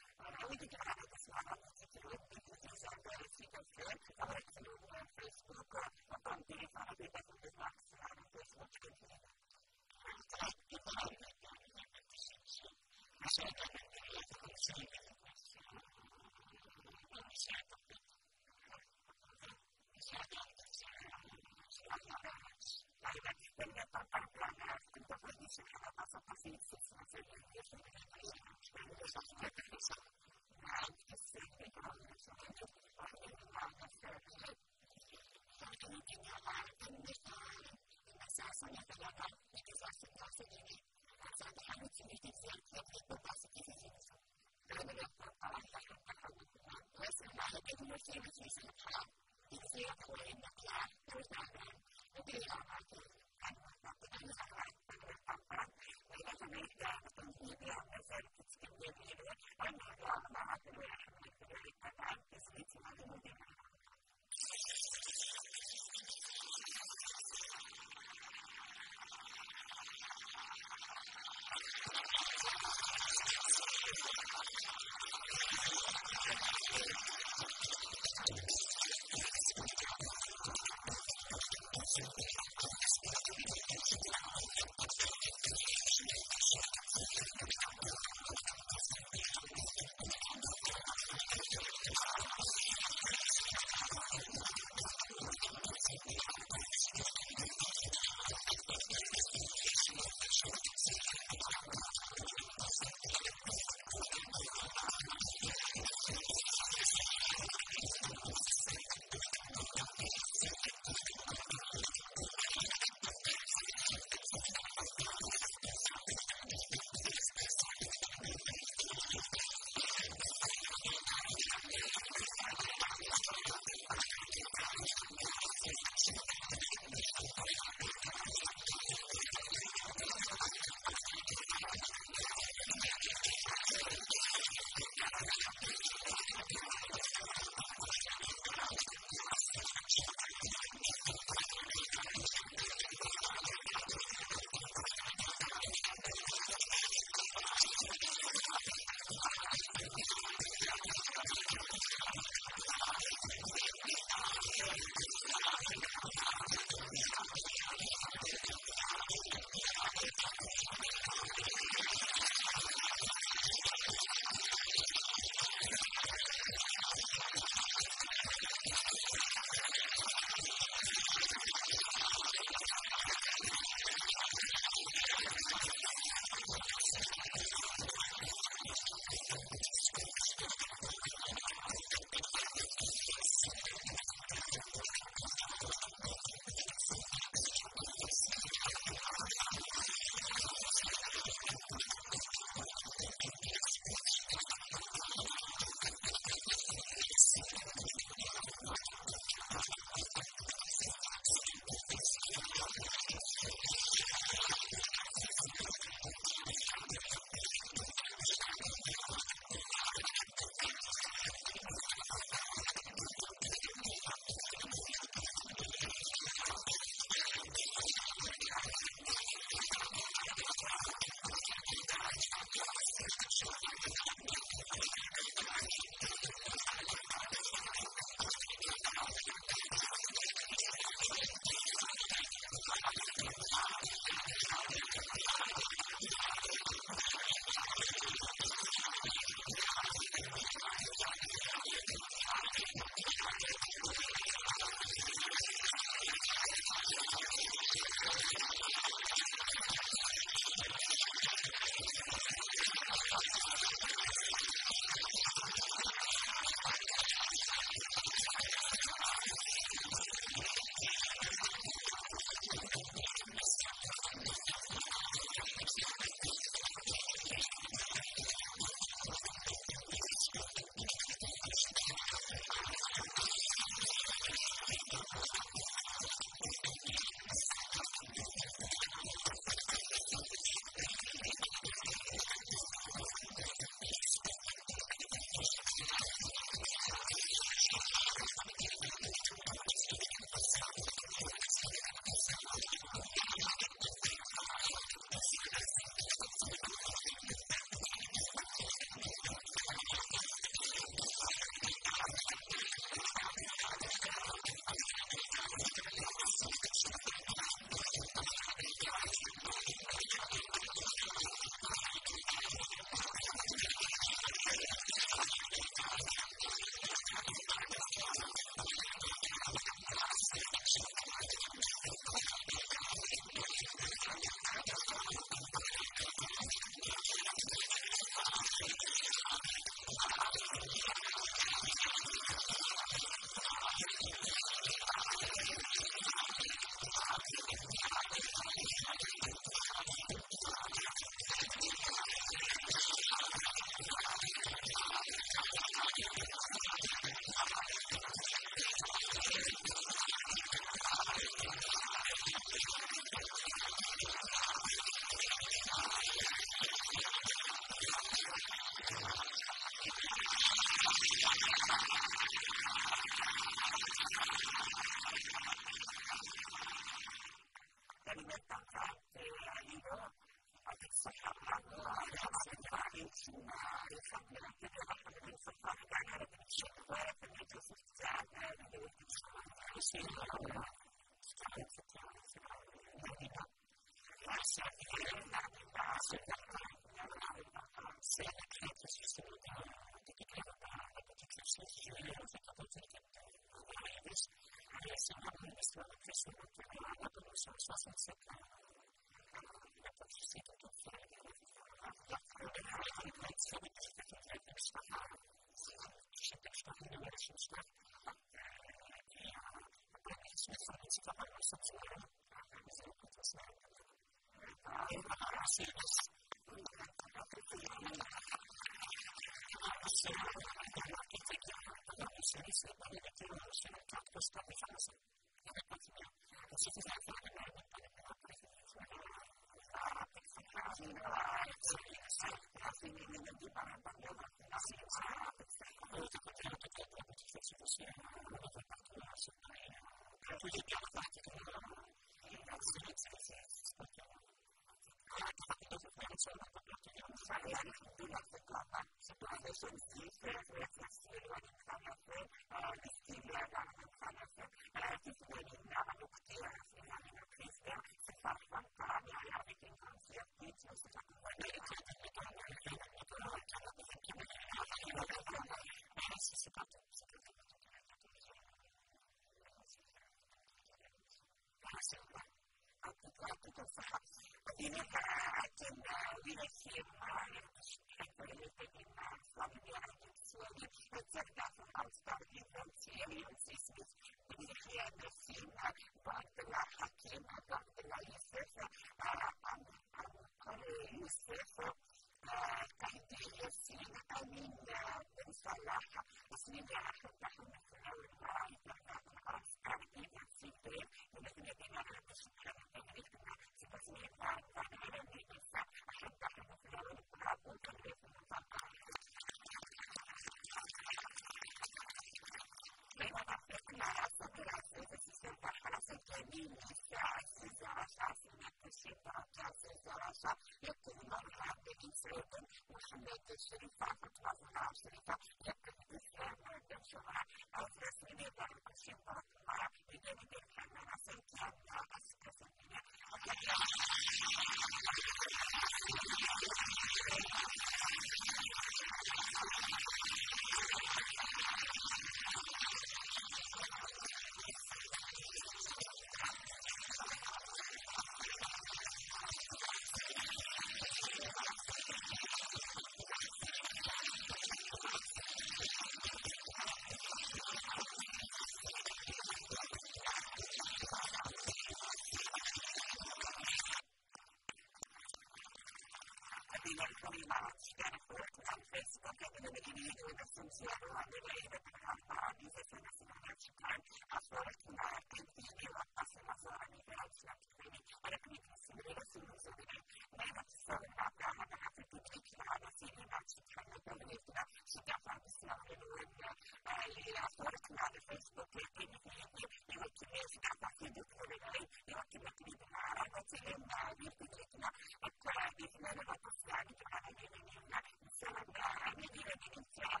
essenziale di vedere per la disezione nacional afortunada que tiene la pasada migración quindi alla condizione soluzione ma sono la prima parte di la città città politica si chiama passione la fortunata Facebook e quindi io che mi si chiama che di lei io che mi di mare ma c'è una virtualità e quella di la passione che ha una insomma di dire di iniziare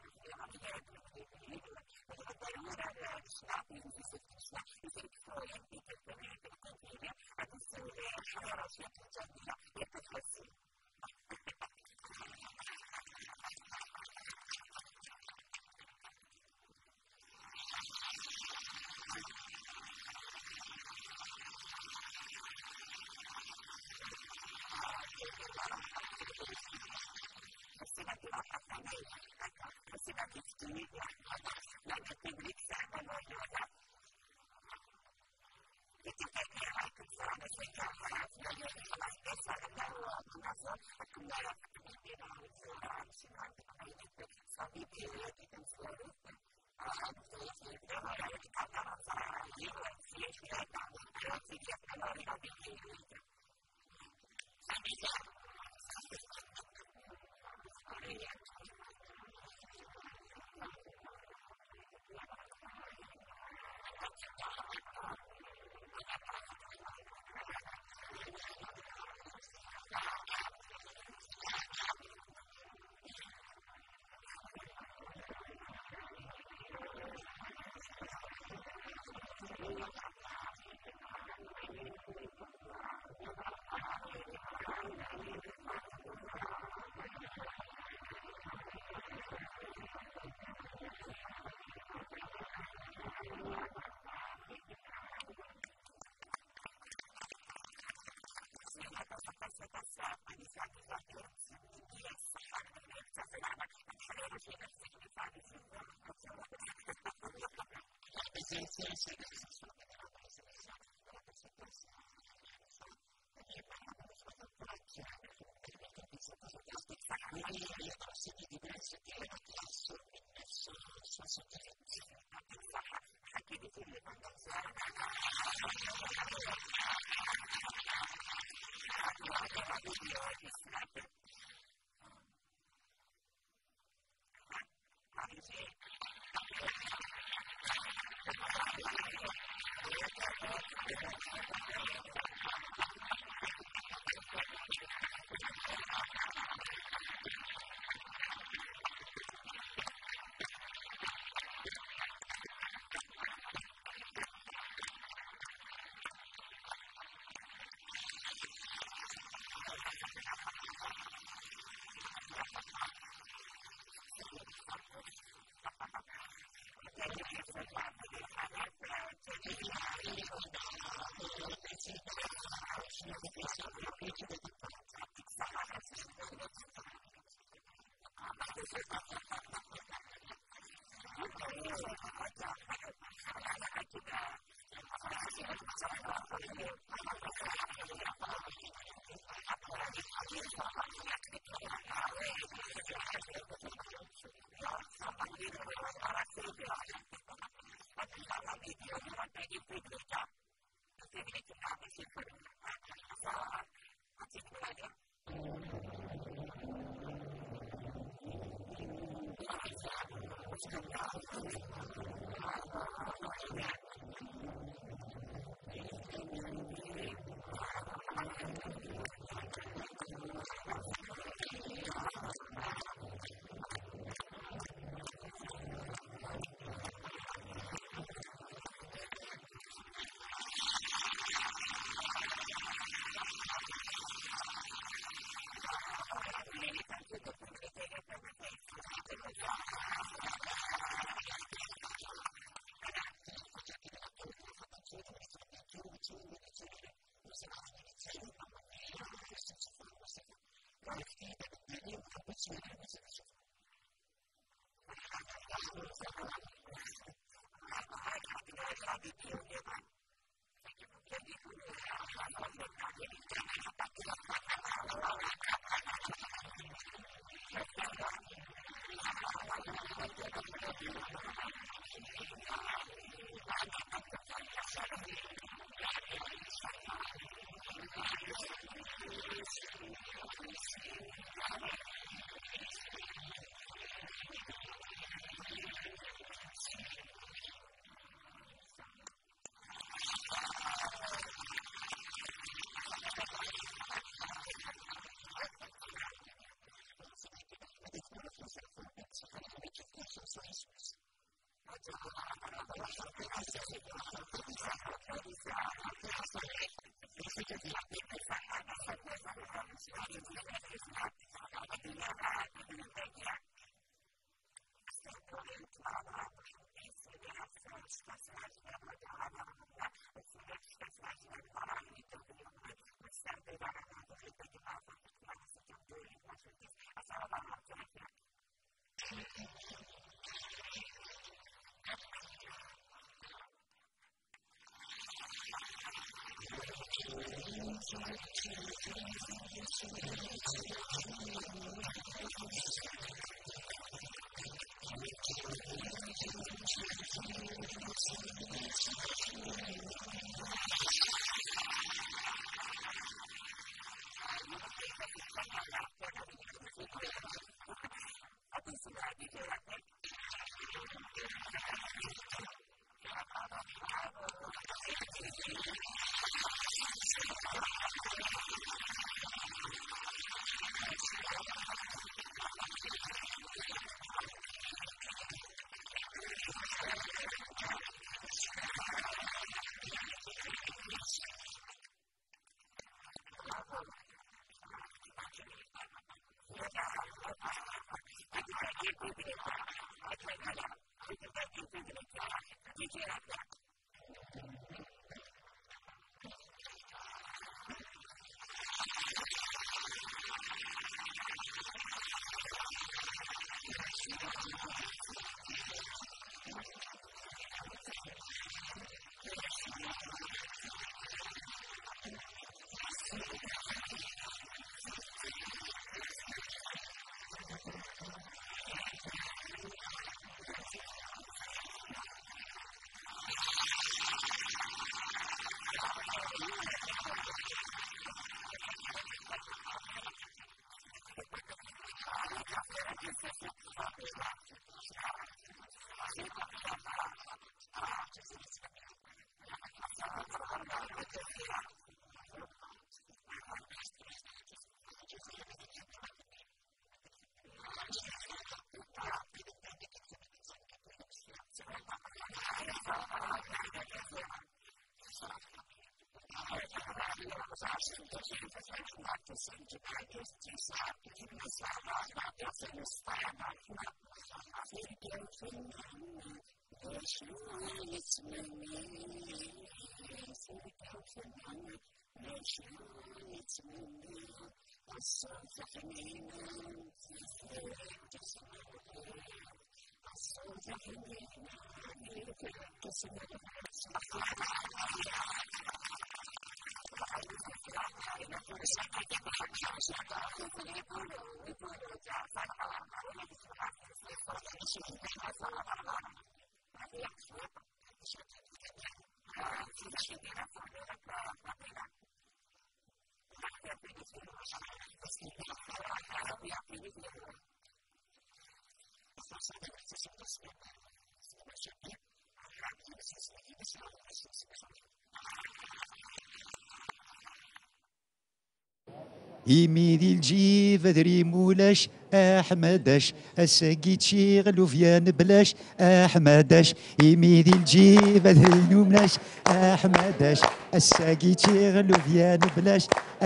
يميدي الجيف ذري مولاش احمداش الساقي تشيغلو فيان بلاش احمداش يميدي الجيف ذري نوملاش احمداش الساقي تشيغلو فيان بلاش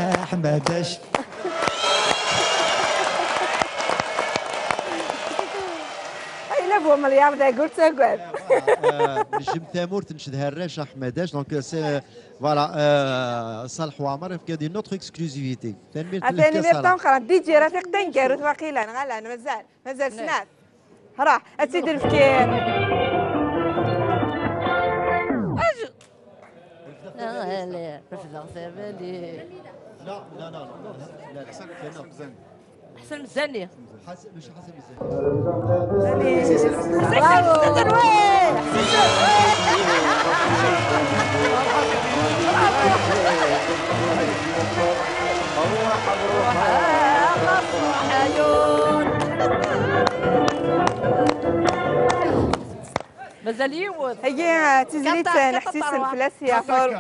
احمداش. مليار دا قلت اقعد نجم ثامور تنشد هراش احمداش دونك سي فوالا صالح وعمر في دي نوتر اكسكلوزيفيتي ثاني ميرتون خلاص دي جي رافيق تنكر وثقيلا غلا مازال سنات راه اسيدي الفكير لا لا لا لا حسن مزاني مش حسن مازال يوض هي تزريت نحسيس الفلاسية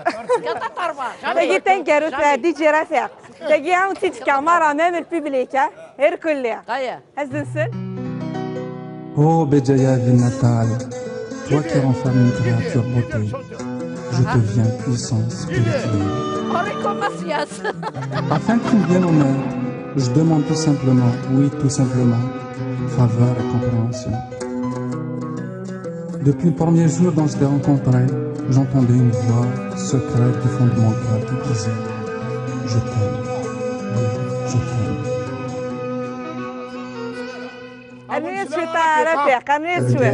هي تنكر دي جي رافيق تجي عاون تيتكا مرة امام الببليكا غير كلها هز السن هو بجايا في النتال Toi qui renfermes une créature beauté, je deviens puissance spirituelle. Afin que tu me viennes en aide, je demande tout simplement, oui, tout simplement, faveur et compréhension. Depuis le premier jour dont je t'ai rencontré, j'entendais une voix secrète du fond de mon cœur qui disait « Je t'aime, oui, je t'aime ». خليني نسويتها رفيق خليني نسوي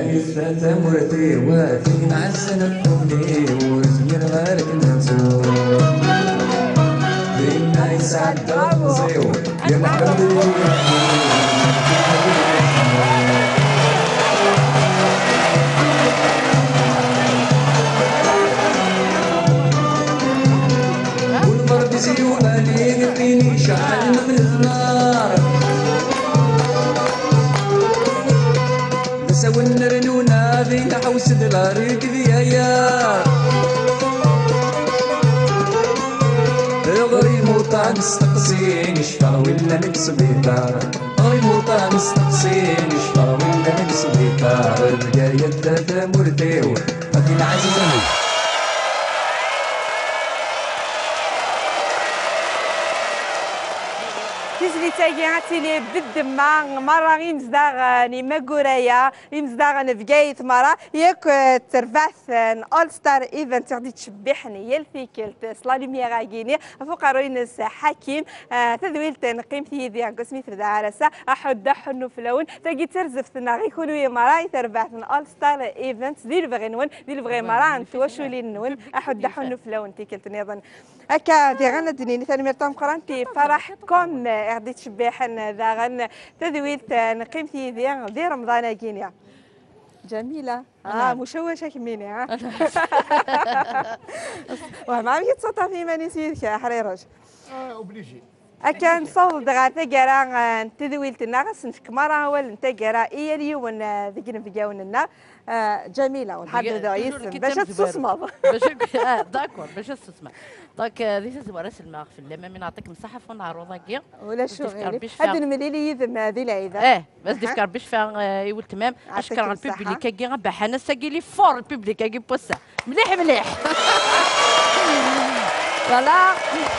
والبرد زيونا لين يبيني شعل من النار نسوي النرنونا ذي عوس دلاريك ذيايا غري موطا نستقسي نشفى ولا نكسب دار غري موطا نستقسي نشفى ولا نكسب دار الرقاية الداتا مرتيو هذه العزيزة تيجي عتيلي بالدماغ مرة غير مزداغ نيما قرايا مزداغ نفقاية مرة ياك ترفعث اول ستار ايفنت غادي تشبحني يا الفيكلت صلالي ميغاكيني فوق روينس حكيم تذويل تنقيم في ذي قسمي في دارسة احد حنو فلون تاقي ترزفتنا غي كونو يا مرة ترفعث اول ستار ايفنت دير بغي نون دير بغي مرة نتواشو لي نون احد حنو فلون تيكلت نيضا هكا دي غانا دنيني ثاني مرتام قرانتي فرحكم غادي تشبيحن ذاغن تذويل نقيم في ذي رمضان كينيا جميلة مشوشة كميني وما عم يتصطى في ماني سيدك يا حريرج اوبليجي أكان صوت غاتا جرا تذويل تناغس نكمرا هو نتجرا إيري ون ذكر في جاوننا جميلة والحد ذا يسم باش تسمض داكور باش تسمع دونك ذيس ورس الماغ في اللمه من نعطيك مساحه فون عروضه كيا ولا شو هذا المليلي يذم هذه العيده بس ديفكار باش فان يقول تمام اشكر البوبليك كي غبح انا ساقي فور البوبليك كي بوسا مليح مليح فوالا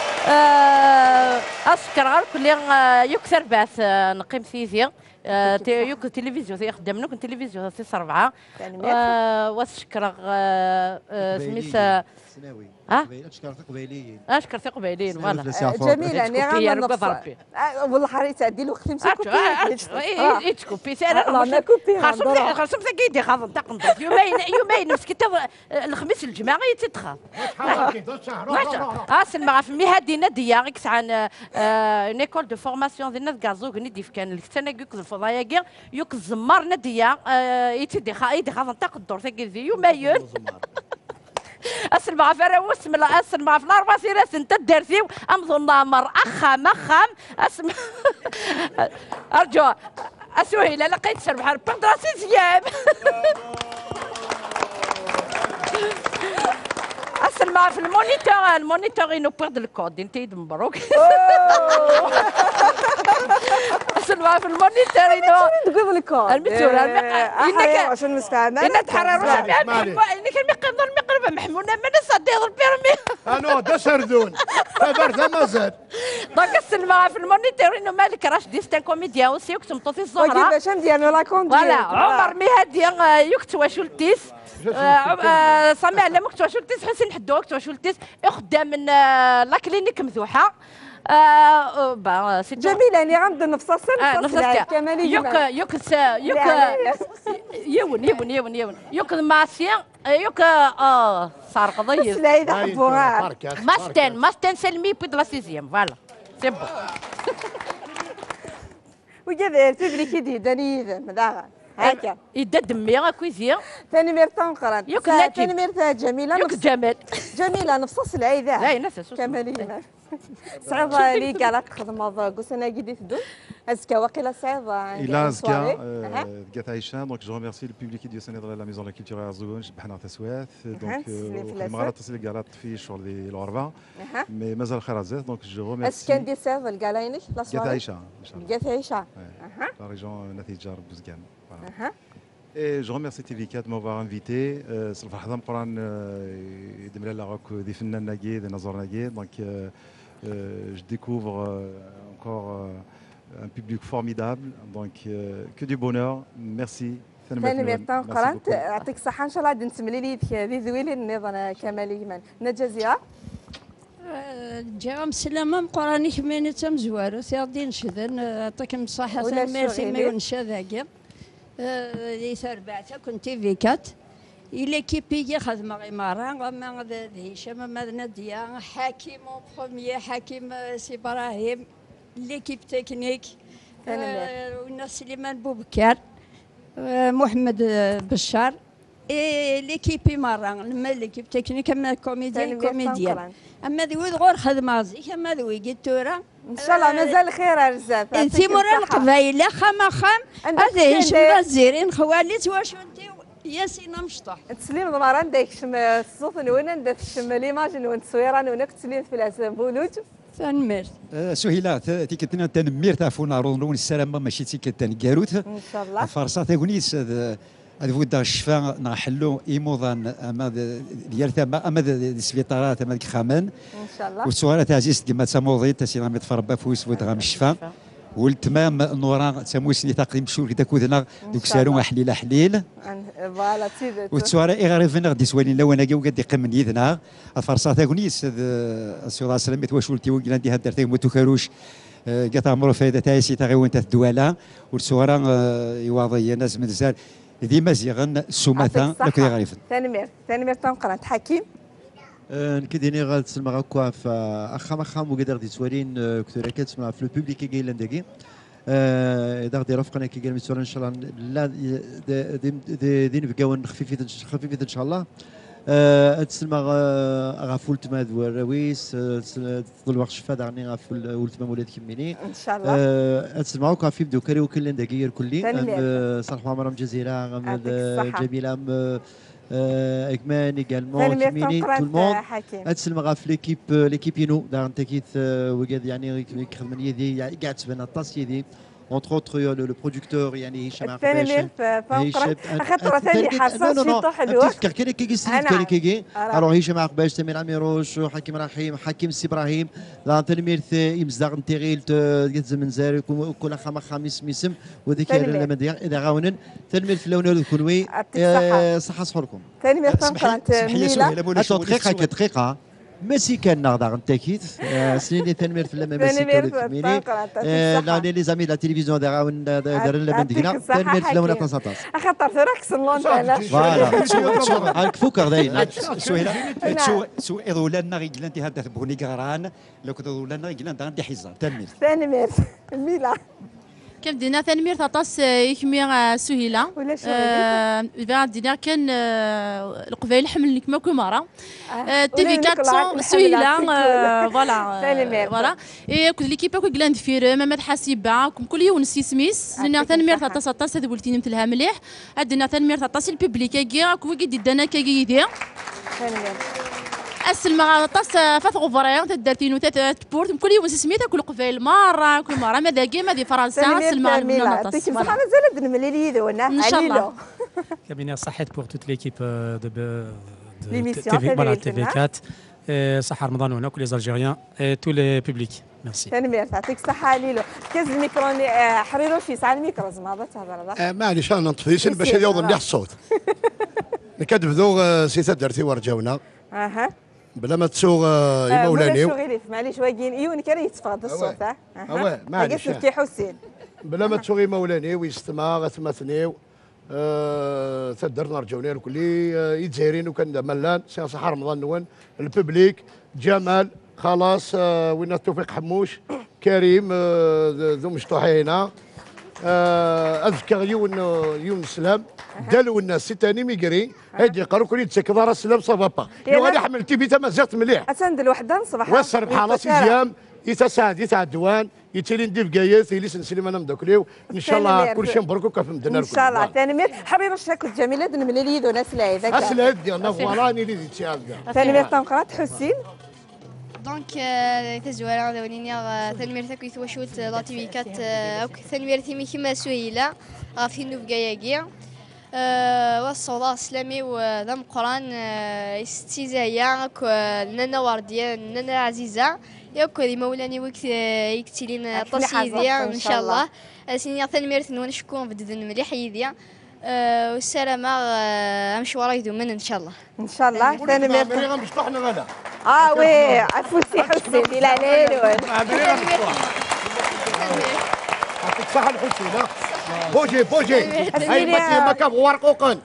اشكر كل يكثر بعث نقيم فيزيا يوك تلفزيون يخدم لك التلفزيون سي 4 واشكر سميت سناوي اشكر قبيلين فوالا جميله نعم نفس والله حريت عندي له ختم سكوبي تكوبي لا كوبي خاصم سكيدي خاصم تقنط يومين مسكت الخميس الجماعه يتدخل اسمع في مهدي نديه غيك عن نيكول دو فورماسيون ديال الناس كازوك ندي كان السنه كيك الفضايا كي يوك الزمار نديه يتدي خاصم تقدر سكيدي يومين اسمع فراوس من اسمع في الاربع سيرات انت الدرسي امضوا نامر اخام اسمع ارجو اسوي لا لقيت شرب حرب دراسي زيام اسمع في المونيتور انه بيرد الكود انت مبروك اسمع في المونيتور انه تقول الكود المسؤول عشان مستعمل انك تحرر انك المقربه محموله من صديق البيرمي انا ده سردون برده مازال دونك اسمع في المونيتور انه مالك راشدي ستان كوميديان وسي يكتم طوفي الزهره باش ندير لا كوندي فوالا عمر مهدي يكتوا شلتيس سامع على مكتوا شلتيس حسين حدو كتوا شلتيس يخدم من لا كلينيك مذوحه جميلة أنا غنبدا نفس السن كمالي يوك يوك ماسيان يوك صار قضية سلايد حبوها ماستين سلمي بيد لا سيزيام فوالا سي بون وكذا الببليك يدي داني مداغا هكا يدا دمي كويزيا ثاني ميرتان قران ثاني ميرتا جميلة يوك جمال جميلة نفس العيدة لا نفس كمالي صعيبة ليك على تخدم قصنا جديد دون أزكى وقيل صعيبة إلا أزكى بقات عايشة دونك جو ريميرسي البوبليك ديال سنة لا ميزون لا كولتور ارزوغون شبحنا تسوات دونك المغارة تصل قالت في شغل ديال الغربة مي مازال الخير زاد دونك جو ريميرسي اسكان ديال سيف الكالاينك بقات عايشة ان شاء الله بقات عايشة لا ريجون نتيجة بوزكان Et je remercie TV4 de m'avoir invité. C'est le فرحة مقران يدمر لا روك دي فنان ناقي دي نظر ناقي. Donc je découvre encore un public formidable. Donc que du bonheur. Merci. ثاني ميرتان قرانت يعطيك الصحة إن شاء الله غادي نتملي لي هذه زوينين نظن كمال يمن نجازيها. جاهم سلامة مقراني كميني تم زوارو ثيردي نشذن يعطيكم الصحة ميرسي ما ينشا ذاكر لي ثربعتها كنت في كات ليكيبي خدمة غي مرة أما هشام أما نادية حكيم بخومية حكيم سي إبراهيم ليكيب تكنيك والناس سليمان بوبكر محمد بشار ليكيبي مرة لما ليكيب تكنيك أما كوميديان أما ذوي غور خدمة زيك أما ذوي قلت تورا إن شاء الله مازال خير بزاف. أنتي مورا القبايلة خام هذا هشام الزيرين خواليت واش أنتي ياسين مشطح. تسليم ضمران داك الصوت وين ندير ليماجين وين تصويران ونك تسليم في الاسم بولوج. تنمر. سهيلة تيكتنا تنمير تافونا رون السلامة ماشي تيكتن كاروت. إن شاء الله. فرصة تاكونيس هذا فودا الشفاء نحلو ايموضان اما ديال ثما اما السبيطارات اما خامان ان شاء الله والسؤال عزيز كما تموضي تسينا متفربا فوس ودغام الشفاء والتمام نوران تموسني تقديم شور كذا دوك سالون حليل حليل فوالا تيدت والسؤال اغرفنا غادي سوالين لو انا قد يقيم من يدنا الفرصه تاكونيس السؤال السلام تواشولتي وكلاندي هدر تي متوكروش قطع عمرو فايده تايسي تاغي وانت الدواله والسؤال يواضي ناس مازال ذي مزيغن سمثا لك غريفا ثاني تنقرا حكيم نكديني غاد تسمع هكا فاخا خام وقدر دي سوالين كثر كتسمع في البوبليك كي لاندكي اذا غادي رافقنا كي قال مسؤول ان شاء الله لا دي نبقاو خفيفه ان شاء الله تسمع غافولت ما دوارويس تظل وقت شفا دعني غافول ولت ما ولاد كميني ان شاء الله تسمعوا كافي بدو كاري وكل لاندكي كلي صالح عمر جزيره جميله اكمان également كميني تو الموند اتسلم غاف ليكيب ينو دار انتكيت وقاد يعني يخدم يدي قاعد تبان الطاس يدي entre autres le producteur يعني هشام عقباش خاطر ثاني حصل شي طو حلوه كان كي يستلف كي الوغ هشام عقباش تامر عميروش حكيم رحيم حكيم سي ابراهيم لا تنمير يمزدغ انتيغيل من زاري كل خميس ميسم وذيك اذا غاونن تنمير في اللون الكونوي صحه صحوركم تنمير تنقرا دقيقه ماشي كان نغدر نتاكيد سنين تنمير في اللمه ماشي كان لي زامي لا تلفزيون داراون دار لنا مدينه تنمير في اللون 19 خاطر راكس لونتان فوالا هاك فوكر داين سو اذولنا غيلان انت هذا بوني قران لو كنت اذولنا غيلان عندي حزه تنمير ميلا كم دينا ثانمير تطاس يكمي سهيلة بعد دينا كان القبائل حمل كما كل مرة تيفي 400 سهيلة فوالا كل ليكيب كل جلاند فير مامد حاسيبة كل يوم سيسميس دينا ثانمير تطاس هذا قلتيني مثلها مليح عندنا ثانمير تطاس الببليك كي كوي دينا كي يدير السلمى طاس فات غفران تدرتين وتبورت كل يوم سميتها كل قبيل مرة كل مرة ماذا كيما دي فرنسا السلمى عندنا طاس صح مازال بنملي ليدونا ان شاء الله كابيني صحيت بور توت ليكيب دو تي في 4 صحة رمضان هنا كل لي الجيريان تو لي بوبليك ميرسي تنمير يعطيك الصحة ليلو كاز الميكرو حريروش يسعى الميكرو زعما تهضر معليش انا نطفيش باش يوض مليح الصوت كتبدو سي درتي ورجاونا اها بلا ما تسوق يمولاني معليش واقين ايون كان يتفقد الصوت اه معليش كي حسين بلا ما تسوق يمولاني ويستمع غتمثنيو تدرنا رجاوني الكل يتزايرين وكان ملان سي صحة رمضان نوان الببليك جمال خلاص وين التوفيق حموش كريم ذو مشطوحينا اذكر يون السلام دالوا الناس سي تاني ميكري هادي قالوا كل يتسكر السلام صافا لو غادي حمل تي بيتا مازالت مليح اسند الوحده نصبح وصر بحال سيام يتساعد يتاع الدوان يتيلين دي بقايات يليس نسلم انا مداكليو ان شاء الله كل شيء مبروك وكاف مدنا ان شاء الله تنمير حبيبه شكل جميله نملي ليدو ناس لايف اسلاد ديالنا فوالاني اللي تيال تنمير تنقرات حسين دونك تزوار دونينيا تنمير تاكو توشوت لا تي في 4 ثانمير تيمي كيما سهيله غافين بقاياكي والصودا السلامي وذا مقران استيزايا لنا ورديه لنا عزيزه ياك دي مولاني وقت يكتلين طاسيديا ان شاء الله سيني تنميرت ونشكون بدون مليح يديا والسلامه مشوار يدومن ان شاء الله ان شاء الله ثاني مريم مشطحنا غدا وي عفوسي حسين الى عليل يعطيك الصحة الحسين بوجي هاي ما كابغ ورقوقن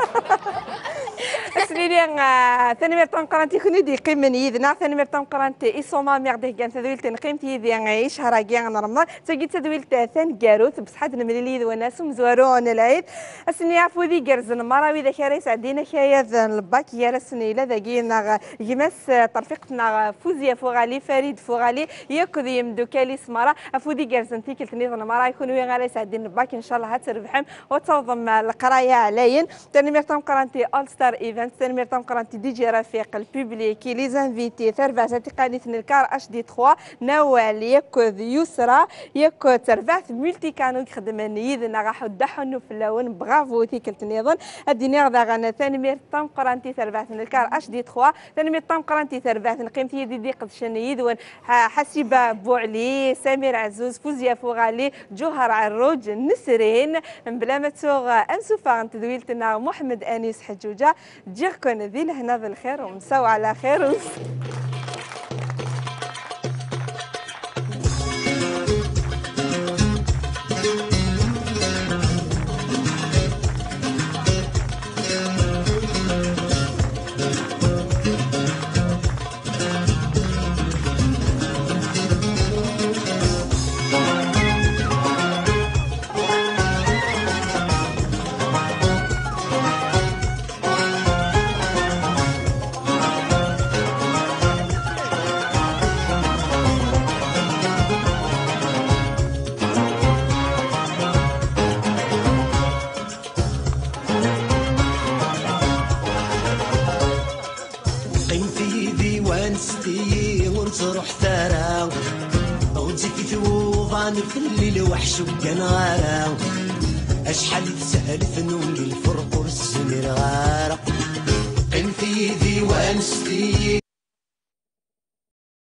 سنيني ثاني مرتم قرانتي خني دي قيمن يدنا ثاني مرتم قرانتي إصوما ميرديه كان تدويل تنقيمتي يدي عيش هراجي رمضان تجي تدويل ثان جاروت بصحاد المليلي وناس مزورون العيد السني عفو ذي جرزن مراوي ذا كاريس عدينا كايذ الباك يا السني لا ذا جينا يمس طرفقتنا فوزيا فوغالي فريد فوغالي ياكل يمدو كاليس مرا عفو ذي جرزن تيكل تنيض مرا يكونوا غاريس عدين الباك ان شاء الله هتربحهم وتنظم القرايه عليين ثاني مرتم قرانتي اول ستار ايفنت ثاني مرتم قرانتي دي جي رفيق البوبليكي لي زانفيتي ثرفع تقنيه الكار اش دي 3 نوال ياكل يسرى ياكل ترفع ملتي كانوا يخدمن يدنا راح دحنوا في اللون برافو تيكل تنيضن الدينار ذا غنا ثاني مرتم قرانتي ثرفع الكار اش دي 3 ثاني مرتم قرانتي ثرفع قيمتي دي قدشن يدون حسيبه بوعلي سمير عزوز فوزيا فوغالي جوهر عروج نسرين بلا ما تسوغ انسوفا تدويلتنا محمد انيس حجوجه جيركن ذي لهنا بالخير ومساو على خير في الليل وحش وكان غارة أشحال تسهل فنون الفرق والسمير غارة قم في ديوان ستي